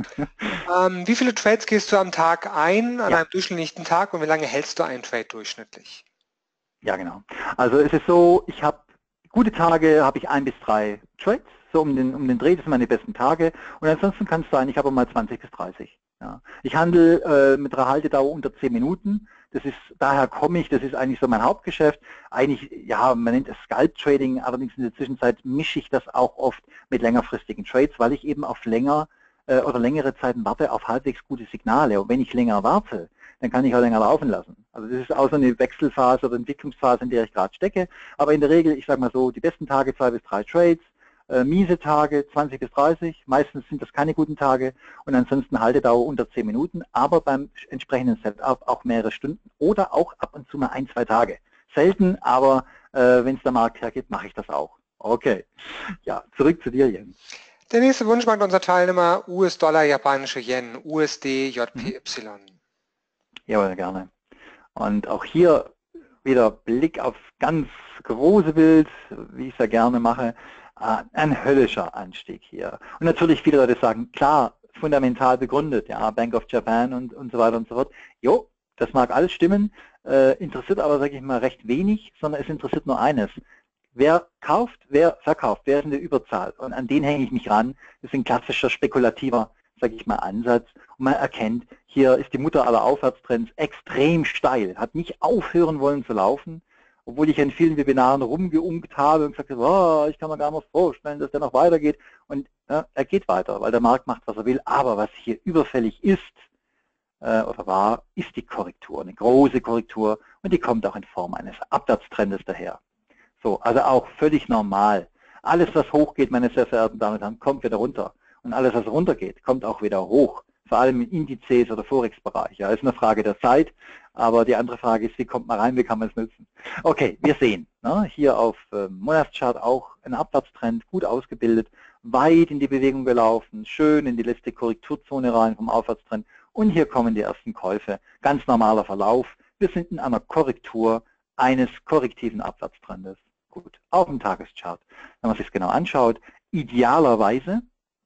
ähm, wie viele Trades gehst du am Tag ein, an Ja. einem durchschnittlichen Tag, und wie lange hältst du einen Trade durchschnittlich? Ja, genau. Also es ist so, ich habe gute Tage, habe ich ein bis drei Trades, so um den, um den Dreh, das sind meine besten Tage. Und ansonsten kann es sein, ich habe mal zwanzig bis dreißig. Ja. Ich handle äh, mit einer Haltedauer unter zehn Minuten. Das ist, daher komme ich, das ist eigentlich so mein Hauptgeschäft. Eigentlich, ja, man nennt es Scalp Trading, allerdings in der Zwischenzeit mische ich das auch oft mit längerfristigen Trades, weil ich eben auf länger äh, oder längere Zeiten warte auf halbwegs gute Signale. Und wenn ich länger warte, dann kann ich auch länger laufen lassen. Also das ist auch so eine Wechselphase oder Entwicklungsphase, in der ich gerade stecke. Aber in der Regel, ich sage mal so, die besten Tage zwei bis drei Trades, äh, miese Tage zwanzig bis dreißig, meistens sind das keine guten Tage und ansonsten Haltedauer unter zehn Minuten, aber beim entsprechenden Setup auch mehrere Stunden oder auch ab und zu mal ein, zwei Tage. Selten, aber äh, wenn es der Markt hergibt, mache ich das auch. Okay, ja, zurück zu dir, Jens. Der nächste Wunsch macht unser Teilnehmer U S-Dollar, japanische Yen, U S D, J P Y. Mhm. Jawohl, gerne. Und auch hier wieder Blick aufs ganz große Bild, wie ich es ja gerne mache, ein höllischer Anstieg hier. Und natürlich viele Leute sagen, klar, fundamental begründet, ja, Bank of Japan und, und so weiter und so fort. Jo, das mag alles stimmen, äh, interessiert aber, sage ich mal, recht wenig, sondern es interessiert nur eines. Wer kauft, wer verkauft, wer ist in der Überzahl? Und an den hänge ich mich ran. Das ist ein klassischer spekulativer, sage ich mal, Ansatz. Und man erkennt, hier ist die Mutter aller Aufwärtstrends extrem steil, hat nicht aufhören wollen zu laufen, obwohl ich in vielen Webinaren rumgeunkt habe und gesagt habe, oh, ich kann mir gar nicht vorstellen, dass der noch weitergeht. Und ja, er geht weiter, weil der Markt macht, was er will. Aber was hier überfällig ist, äh, oder war, ist die Korrektur, eine große Korrektur. Und die kommt auch in Form eines Abwärtstrendes daher. So, also auch völlig normal. Alles, was hochgeht, meine sehr verehrten Damen und Herren, kommt wieder runter. Und alles, was runtergeht, kommt auch wieder hoch. Vor allem in Indizes oder Forex-Bereich. Ja, ist eine Frage der Zeit. Aber die andere Frage ist, wie kommt man rein, wie kann man es nutzen? Okay, wir sehen, ne, hier auf äh, Monatschart auch ein Abwärtstrend, gut ausgebildet, weit in die Bewegung gelaufen, schön in die letzte Korrekturzone rein vom Aufwärtstrend. Und hier kommen die ersten Käufe. Ganz normaler Verlauf. Wir sind in einer Korrektur eines korrektiven Abwärtstrendes. Gut, auf dem Tageschart. Wenn man sich es genau anschaut, idealerweise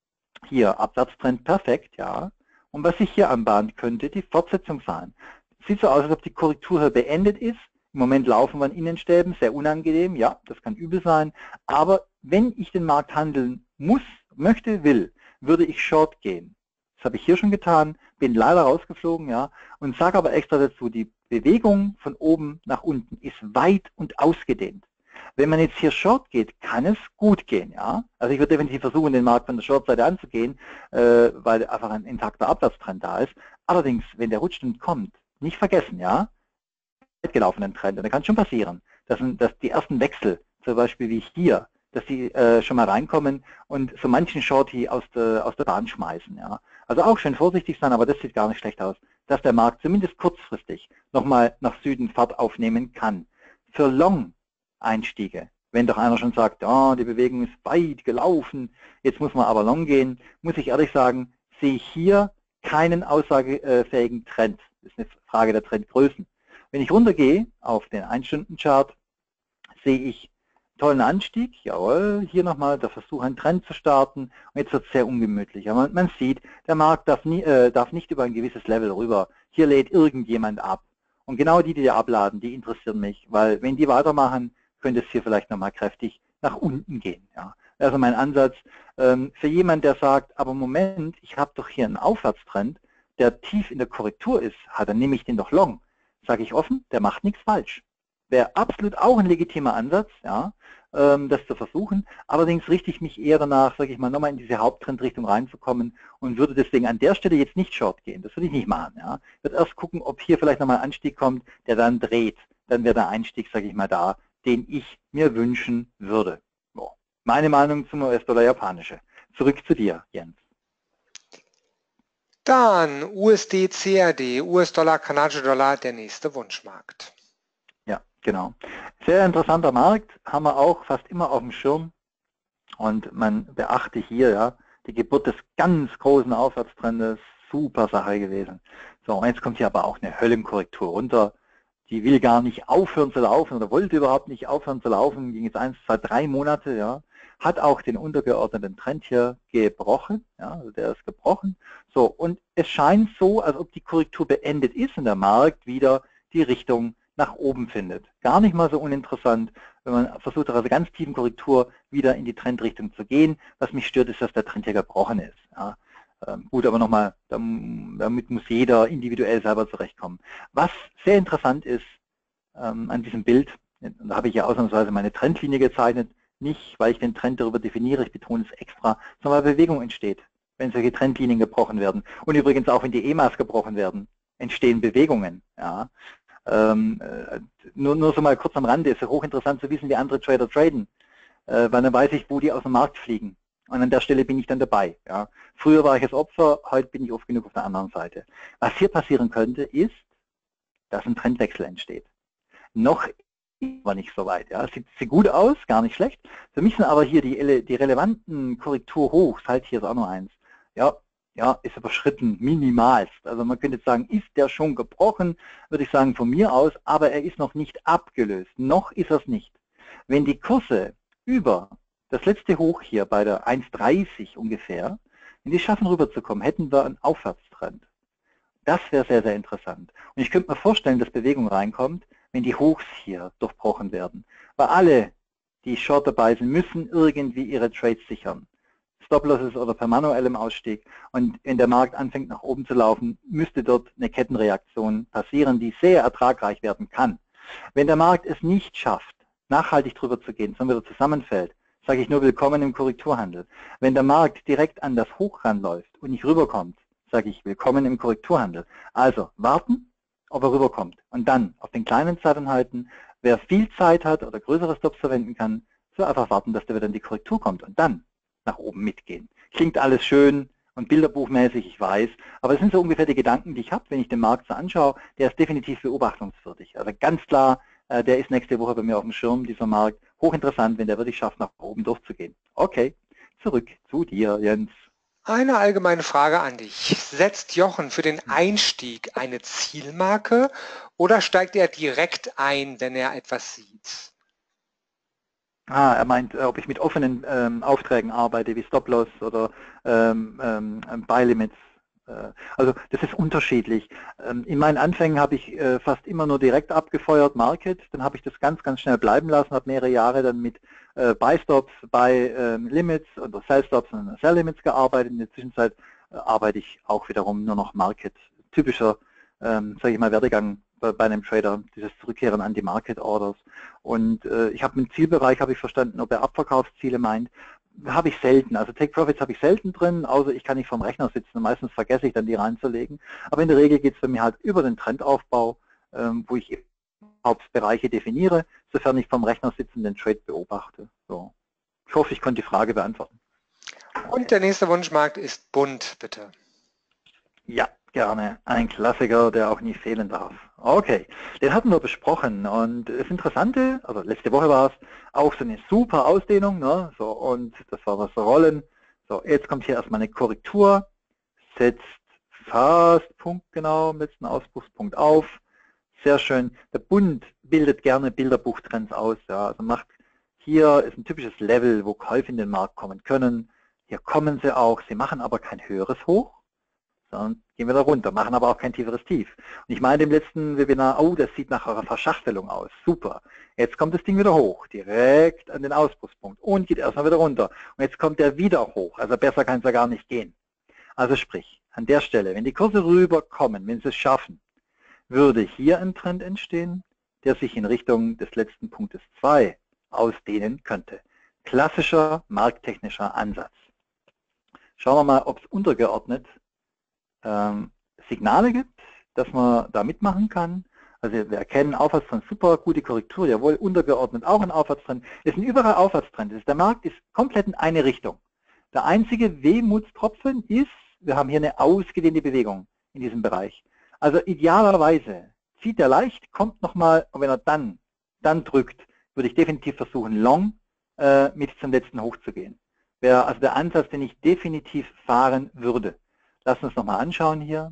hier Abwärtstrend perfekt, ja. Und was sich hier anbahnen könnte, die Fortsetzung sein. Sieht so aus, als ob die Korrektur hier beendet ist. Im Moment laufen wir in Innenstäben, sehr unangenehm, ja, das kann übel sein. Aber wenn ich den Markt handeln muss, möchte, will, würde ich Short gehen. Das habe ich hier schon getan, bin leider rausgeflogen, ja, und sage aber extra dazu, die Bewegung von oben nach unten ist weit und ausgedehnt. Wenn man jetzt hier Short geht, kann es gut gehen, ja. Also ich würde definitiv versuchen, den Markt von der Short-Seite anzugehen, äh, weil einfach ein intakter Abwärtstrend da ist. Allerdings, wenn der Rutschstand kommt, nicht vergessen, ja, gelaufenen Trend. Und da kann es schon passieren, dass, dass die ersten Wechsel, zum Beispiel wie hier, dass die äh, schon mal reinkommen und so manchen Shorty aus der, aus der Bahn schmeißen, ja. Also auch schön vorsichtig sein, aber das sieht gar nicht schlecht aus, dass der Markt zumindest kurzfristig nochmal nach Süden Fahrt aufnehmen kann. Für Long-Einstiege, wenn doch einer schon sagt, oh, die Bewegung ist weit gelaufen, jetzt muss man aber Long gehen, muss ich ehrlich sagen, sehe ich hier keinen aussagefähigen Trend. Das ist eine Frage der Trendgrößen. Wenn ich runtergehe auf den ein-Stunden-Chart, sehe ich tollen Anstieg, jawohl, hier nochmal der Versuch, einen Trend zu starten, und jetzt wird es sehr ungemütlich. Man, man sieht, der Markt darf, nie, äh, darf nicht über ein gewisses Level rüber. Hier lädt irgendjemand ab. Und genau die, die abladen, die interessieren mich, weil wenn die weitermachen, könnte es hier vielleicht nochmal kräftig nach unten gehen. Ja. Also mein Ansatz, ähm, für jemanden, der sagt, aber Moment, ich habe doch hier einen Aufwärtstrend, der tief in der Korrektur ist, ha, dann nehme ich den doch long. Sage ich offen, der macht nichts falsch. Wäre absolut auch ein legitimer Ansatz, ja, ähm, das zu versuchen. Allerdings richte ich mich eher danach, sage ich mal, nochmal in diese Haupttrendrichtung reinzukommen und würde deswegen an der Stelle jetzt nicht Short gehen. Das würde ich nicht machen. Ja. Ich würde erst gucken, ob hier vielleicht nochmal ein Anstieg kommt, der dann dreht. Dann wäre der Einstieg, sage ich mal, da, den ich mir wünschen würde. So. Meine Meinung zum U S-Dollar japanische. Zurück zu dir, Jens. Dann U S D C A D, U S-Dollar, kanadischer Dollar, der nächste Wunschmarkt. Ja, Genau. Sehr interessanter Markt, haben wir auch fast immer auf dem Schirm. Und man beachte hier, ja, die Geburt des ganz großen Aufwärtstrendes, super Sache gewesen. So, und jetzt kommt hier aber auch eine Höllenkorrektur runter. Die will gar nicht aufhören zu laufen oder wollte überhaupt nicht aufhören zu laufen, ging jetzt eins, zwei, drei Monate, ja. Hat auch den untergeordneten Trend hier gebrochen, ja, also der ist gebrochen. So, und es scheint so, als ob die Korrektur beendet ist und der Markt wieder die Richtung nach oben findet. Gar nicht mal so uninteressant, wenn man versucht, aus einer ganz tiefen Korrektur wieder in die Trendrichtung zu gehen. Was mich stört, ist, dass der Trend hier gebrochen ist. Ja. Ähm, gut, aber nochmal, damit muss jeder individuell selber zurechtkommen. Was sehr interessant ist ähm, an diesem Bild, da habe ich ja ausnahmsweise meine Trendlinie gezeichnet, nicht, weil ich den Trend darüber definiere, ich betone es extra, sondern weil Bewegung entsteht, wenn solche Trendlinien gebrochen werden. Und übrigens auch, wenn die E M As gebrochen werden, entstehen Bewegungen. Ja. Ähm, äh, nur, nur so mal kurz am Rande, ist ja hochinteressant zu wissen, wie andere Trader traden, äh, weil dann weiß ich, wo die aus dem Markt fliegen. Und an der Stelle bin ich dann dabei. Ja. Früher war ich das Opfer, heute bin ich oft genug auf der anderen Seite. Was hier passieren könnte, ist, dass ein Trendwechsel entsteht. Noch war nicht so weit. Ja. Sieht, sieht gut aus, gar nicht schlecht. Für mich sind aber hier die, die relevanten Korrekturhochs, halt hier ist auch noch eins, ja, ja, ist überschritten, minimalst. Also man könnte jetzt sagen, ist der schon gebrochen, würde ich sagen von mir aus, aber er ist noch nicht abgelöst. Noch ist er es nicht. Wenn die Kurse über das letzte Hoch hier bei der eins dreißig ungefähr, wenn die schaffen rüberzukommen, hätten wir einen Aufwärtstrend. Das wäre sehr, sehr interessant. Und ich könnte mir vorstellen, dass Bewegung reinkommt, wenn die Hochs hier durchbrochen werden. Weil alle, die Short dabei sind, müssen irgendwie ihre Trades sichern. Stop-Losses oder per manuellem Ausstieg. Und wenn der Markt anfängt nach oben zu laufen, müsste dort eine Kettenreaktion passieren, die sehr ertragreich werden kann. Wenn der Markt es nicht schafft, nachhaltig drüber zu gehen, sondern wieder zusammenfällt, sage ich nur willkommen im Korrekturhandel. Wenn der Markt direkt an das Hoch ranläuft und nicht rüberkommt, sage ich willkommen im Korrekturhandel. Also warten, ob er rüberkommt und dann auf den kleinen Zeiten halten. Wer viel Zeit hat oder größere Stops verwenden kann, soll einfach warten, dass der wieder in die Korrektur kommt und dann nach oben mitgehen. Klingt alles schön und bilderbuchmäßig, ich weiß, aber es sind so ungefähr die Gedanken, die ich habe, wenn ich den Markt so anschaue. Der ist definitiv beobachtungswürdig. Also ganz klar, äh, der ist nächste Woche bei mir auf dem Schirm, dieser Markt. Hochinteressant, wenn der wirklich schafft, nach oben durchzugehen. Okay, zurück zu dir, Jens. Eine allgemeine Frage an dich. Setzt Jochen für den Einstieg eine Zielmarke oder steigt er direkt ein, wenn er etwas sieht? Ah, er meint, ob ich mit offenen ähm, Aufträgen arbeite, wie Stop-Loss oder ähm, ähm, Buy-Limits. Äh, also das ist unterschiedlich. Ähm, in meinen Anfängen habe ich äh, fast immer nur direkt abgefeuert, Market. Dann habe ich das ganz, ganz schnell bleiben lassen, habe mehrere Jahre dann mit äh, Buy-Stops, Buy-Limits oder Sell-Stops und Sell-Limits gearbeitet. In der Zwischenzeit äh, arbeite ich auch wiederum nur noch Market. Typischer, ähm, sage ich mal, Werdegang bei einem Trader, dieses Zurückkehren an die Market Orders. Und äh, ich habe einen Zielbereich, habe ich verstanden, ob er Abverkaufsziele meint, habe ich selten. Also Take Profits habe ich selten drin, außer ich kann nicht vom Rechner sitzen. Meistens vergesse ich dann die reinzulegen. Aber in der Regel geht es bei mir halt über den Trendaufbau, ähm, wo ich Hauptbereiche definiere, sofern ich vom Rechner sitzen den Trade beobachte. So. Ich hoffe, ich konnte die Frage beantworten. Und der nächste Wunschmarkt ist bunt, bitte. Ja, gerne. Ein Klassiker, der auch nie fehlen darf. Okay, den hatten wir besprochen und das Interessante, also letzte Woche war es auch so eine super Ausdehnung, ne? So, und das war was Rollen. So, jetzt kommt hier erstmal eine Korrektur, setzt fast punktgenau am letzten Ausbruchspunkt auf. Sehr schön. Der Bund bildet gerne Bilderbuchtrends aus. Ja, also macht hier ist ein typisches Level, wo Käufe in den Markt kommen können. Hier kommen sie auch, sie machen aber kein höheres Hoch, sondern gehen wir da runter, machen aber auch kein tieferes Tief. Und ich meine im letzten Webinar, oh, das sieht nach eurer Verschachtelung aus, super. Jetzt kommt das Ding wieder hoch, direkt an den Ausbruchspunkt und geht erstmal wieder runter. Und jetzt kommt der wieder hoch, also besser kann es ja gar nicht gehen. Also sprich, an der Stelle, wenn die Kurse rüberkommen, wenn sie es schaffen, würde hier ein Trend entstehen, der sich in Richtung des letzten Punktes zwei ausdehnen könnte. Klassischer markttechnischer Ansatz. Schauen wir mal, ob es untergeordnet ähm, Signale gibt, dass man da mitmachen kann. Also wir erkennen Aufwärtstrend, super, gute Korrektur, jawohl, untergeordnet auch ein Aufwärtstrend. Es sind überall Aufwärtstrends. Der Markt ist komplett in eine Richtung. Der einzige Wehmutstropfen ist, wir haben hier eine ausgedehnte Bewegung in diesem Bereich. Also idealerweise zieht er leicht, kommt nochmal, und wenn er dann dann drückt, würde ich definitiv versuchen, long äh, mit zum letzten Hoch zu gehen. Wäre also der Ansatz, den ich definitiv fahren würde. Lass uns nochmal anschauen hier.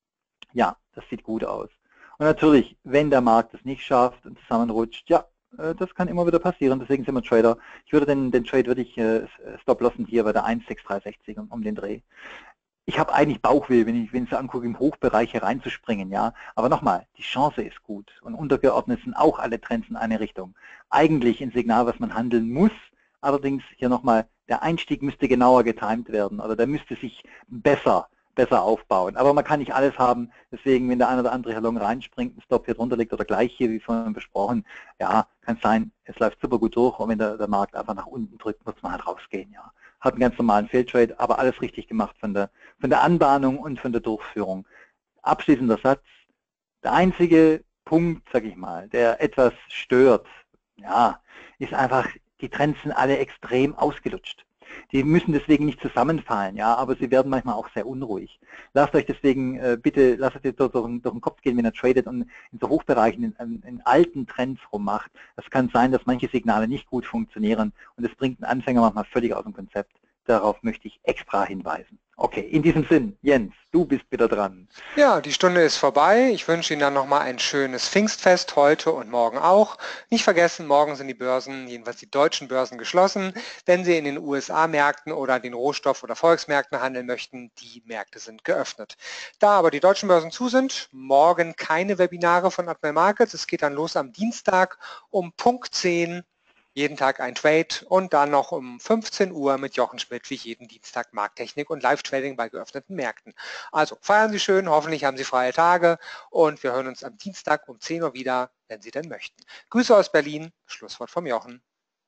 Ja, das sieht gut aus. Und natürlich, wenn der Markt es nicht schafft und zusammenrutscht, ja, äh, das kann immer wieder passieren, deswegen sind wir Trader. Ich würde den, den Trade würde ich äh, stop-lossen hier bei der eins Komma sechs drei sechs um, um den Dreh. Ich habe eigentlich Bauchweh, wenn ich, wenn ich so angucke, im Hochbereich hier reinzuspringen, ja. Aber nochmal, die Chance ist gut und untergeordnet sind auch alle Trends in eine Richtung. Eigentlich ein Signal, was man handeln muss. Allerdings hier nochmal, der Einstieg müsste genauer getimed werden oder der müsste sich besser, besser aufbauen. Aber man kann nicht alles haben, deswegen, wenn der eine oder andere hier long reinspringt, ein Stop hier drunter liegt oder gleich hier, wie vorhin besprochen, ja, kann es sein, es läuft super gut durch und wenn der, der Markt einfach nach unten drückt, muss man halt rausgehen, ja. Hat einen ganz normalen Fehltrade, aber alles richtig gemacht von der, von der Anbahnung und von der Durchführung. Abschließender Satz, der einzige Punkt, sag ich mal, der etwas stört, ja, ist einfach, die Trends sind alle extrem ausgelutscht. Die müssen deswegen nicht zusammenfallen, ja, aber sie werden manchmal auch sehr unruhig. Lasst euch deswegen äh, bitte, lasst euch durch, durch, durch den Kopf gehen, wenn ihr tradet und in so Hochbereichen in, in, in alten Trends rummacht. Es kann sein, dass manche Signale nicht gut funktionieren und es bringt einen Anfänger manchmal völlig aus dem Konzept. Darauf möchte ich extra hinweisen. Okay, in diesem Sinn, Jens, du bist wieder dran. Ja, die Stunde ist vorbei. Ich wünsche Ihnen dann nochmal ein schönes Pfingstfest heute und morgen auch. Nicht vergessen, morgen sind die Börsen, jedenfalls die deutschen Börsen, geschlossen. Wenn Sie in den U S A-Märkten oder den Rohstoff- oder Volksmärkten handeln möchten, die Märkte sind geöffnet. Da aber die deutschen Börsen zu sind, morgen keine Webinare von Admiral Markets. Es geht dann los am Dienstag um Punkt zehn. Jeden Tag ein Trade und dann noch um fünfzehn Uhr mit Jochen Schmidt wie jeden Dienstag Markttechnik und Live-Trading bei geöffneten Märkten. Also feiern Sie schön, hoffentlich haben Sie freie Tage und wir hören uns am Dienstag um zehn Uhr wieder, wenn Sie denn möchten. Grüße aus Berlin, Schlusswort vom Jochen.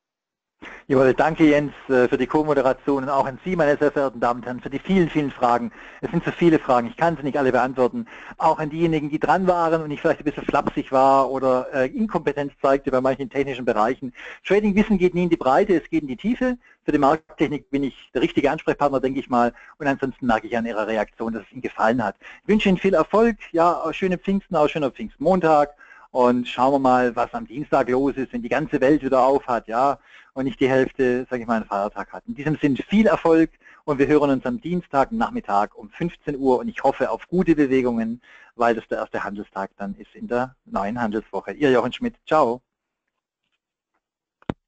Jawohl, danke Jens für die Co-Moderation und auch an Sie, meine sehr verehrten Damen und Herren, für die vielen, vielen Fragen. Es sind so viele Fragen, ich kann sie nicht alle beantworten. Auch an diejenigen, die dran waren und ich vielleicht ein bisschen flapsig war oder äh, Inkompetenz zeigte bei manchen technischen Bereichen. Trading-Wissen geht nie in die Breite, es geht in die Tiefe. Für die Markttechnik bin ich der richtige Ansprechpartner, denke ich mal. Und ansonsten merke ich an Ihrer Reaktion, dass es Ihnen gefallen hat. Ich wünsche Ihnen viel Erfolg, ja, schöne Pfingsten, auch schöner Pfingstmontag. Und schauen wir mal, was am Dienstag los ist, wenn die ganze Welt wieder auf hat, ja, und nicht die Hälfte, sage ich mal, einen Feiertag hat. In diesem Sinne viel Erfolg und wir hören uns am Dienstag Nachmittag um fünfzehn Uhr und ich hoffe auf gute Bewegungen, weil das der erste Handelstag dann ist in der neuen Handelswoche. Ihr Jochen Schmidt, ciao.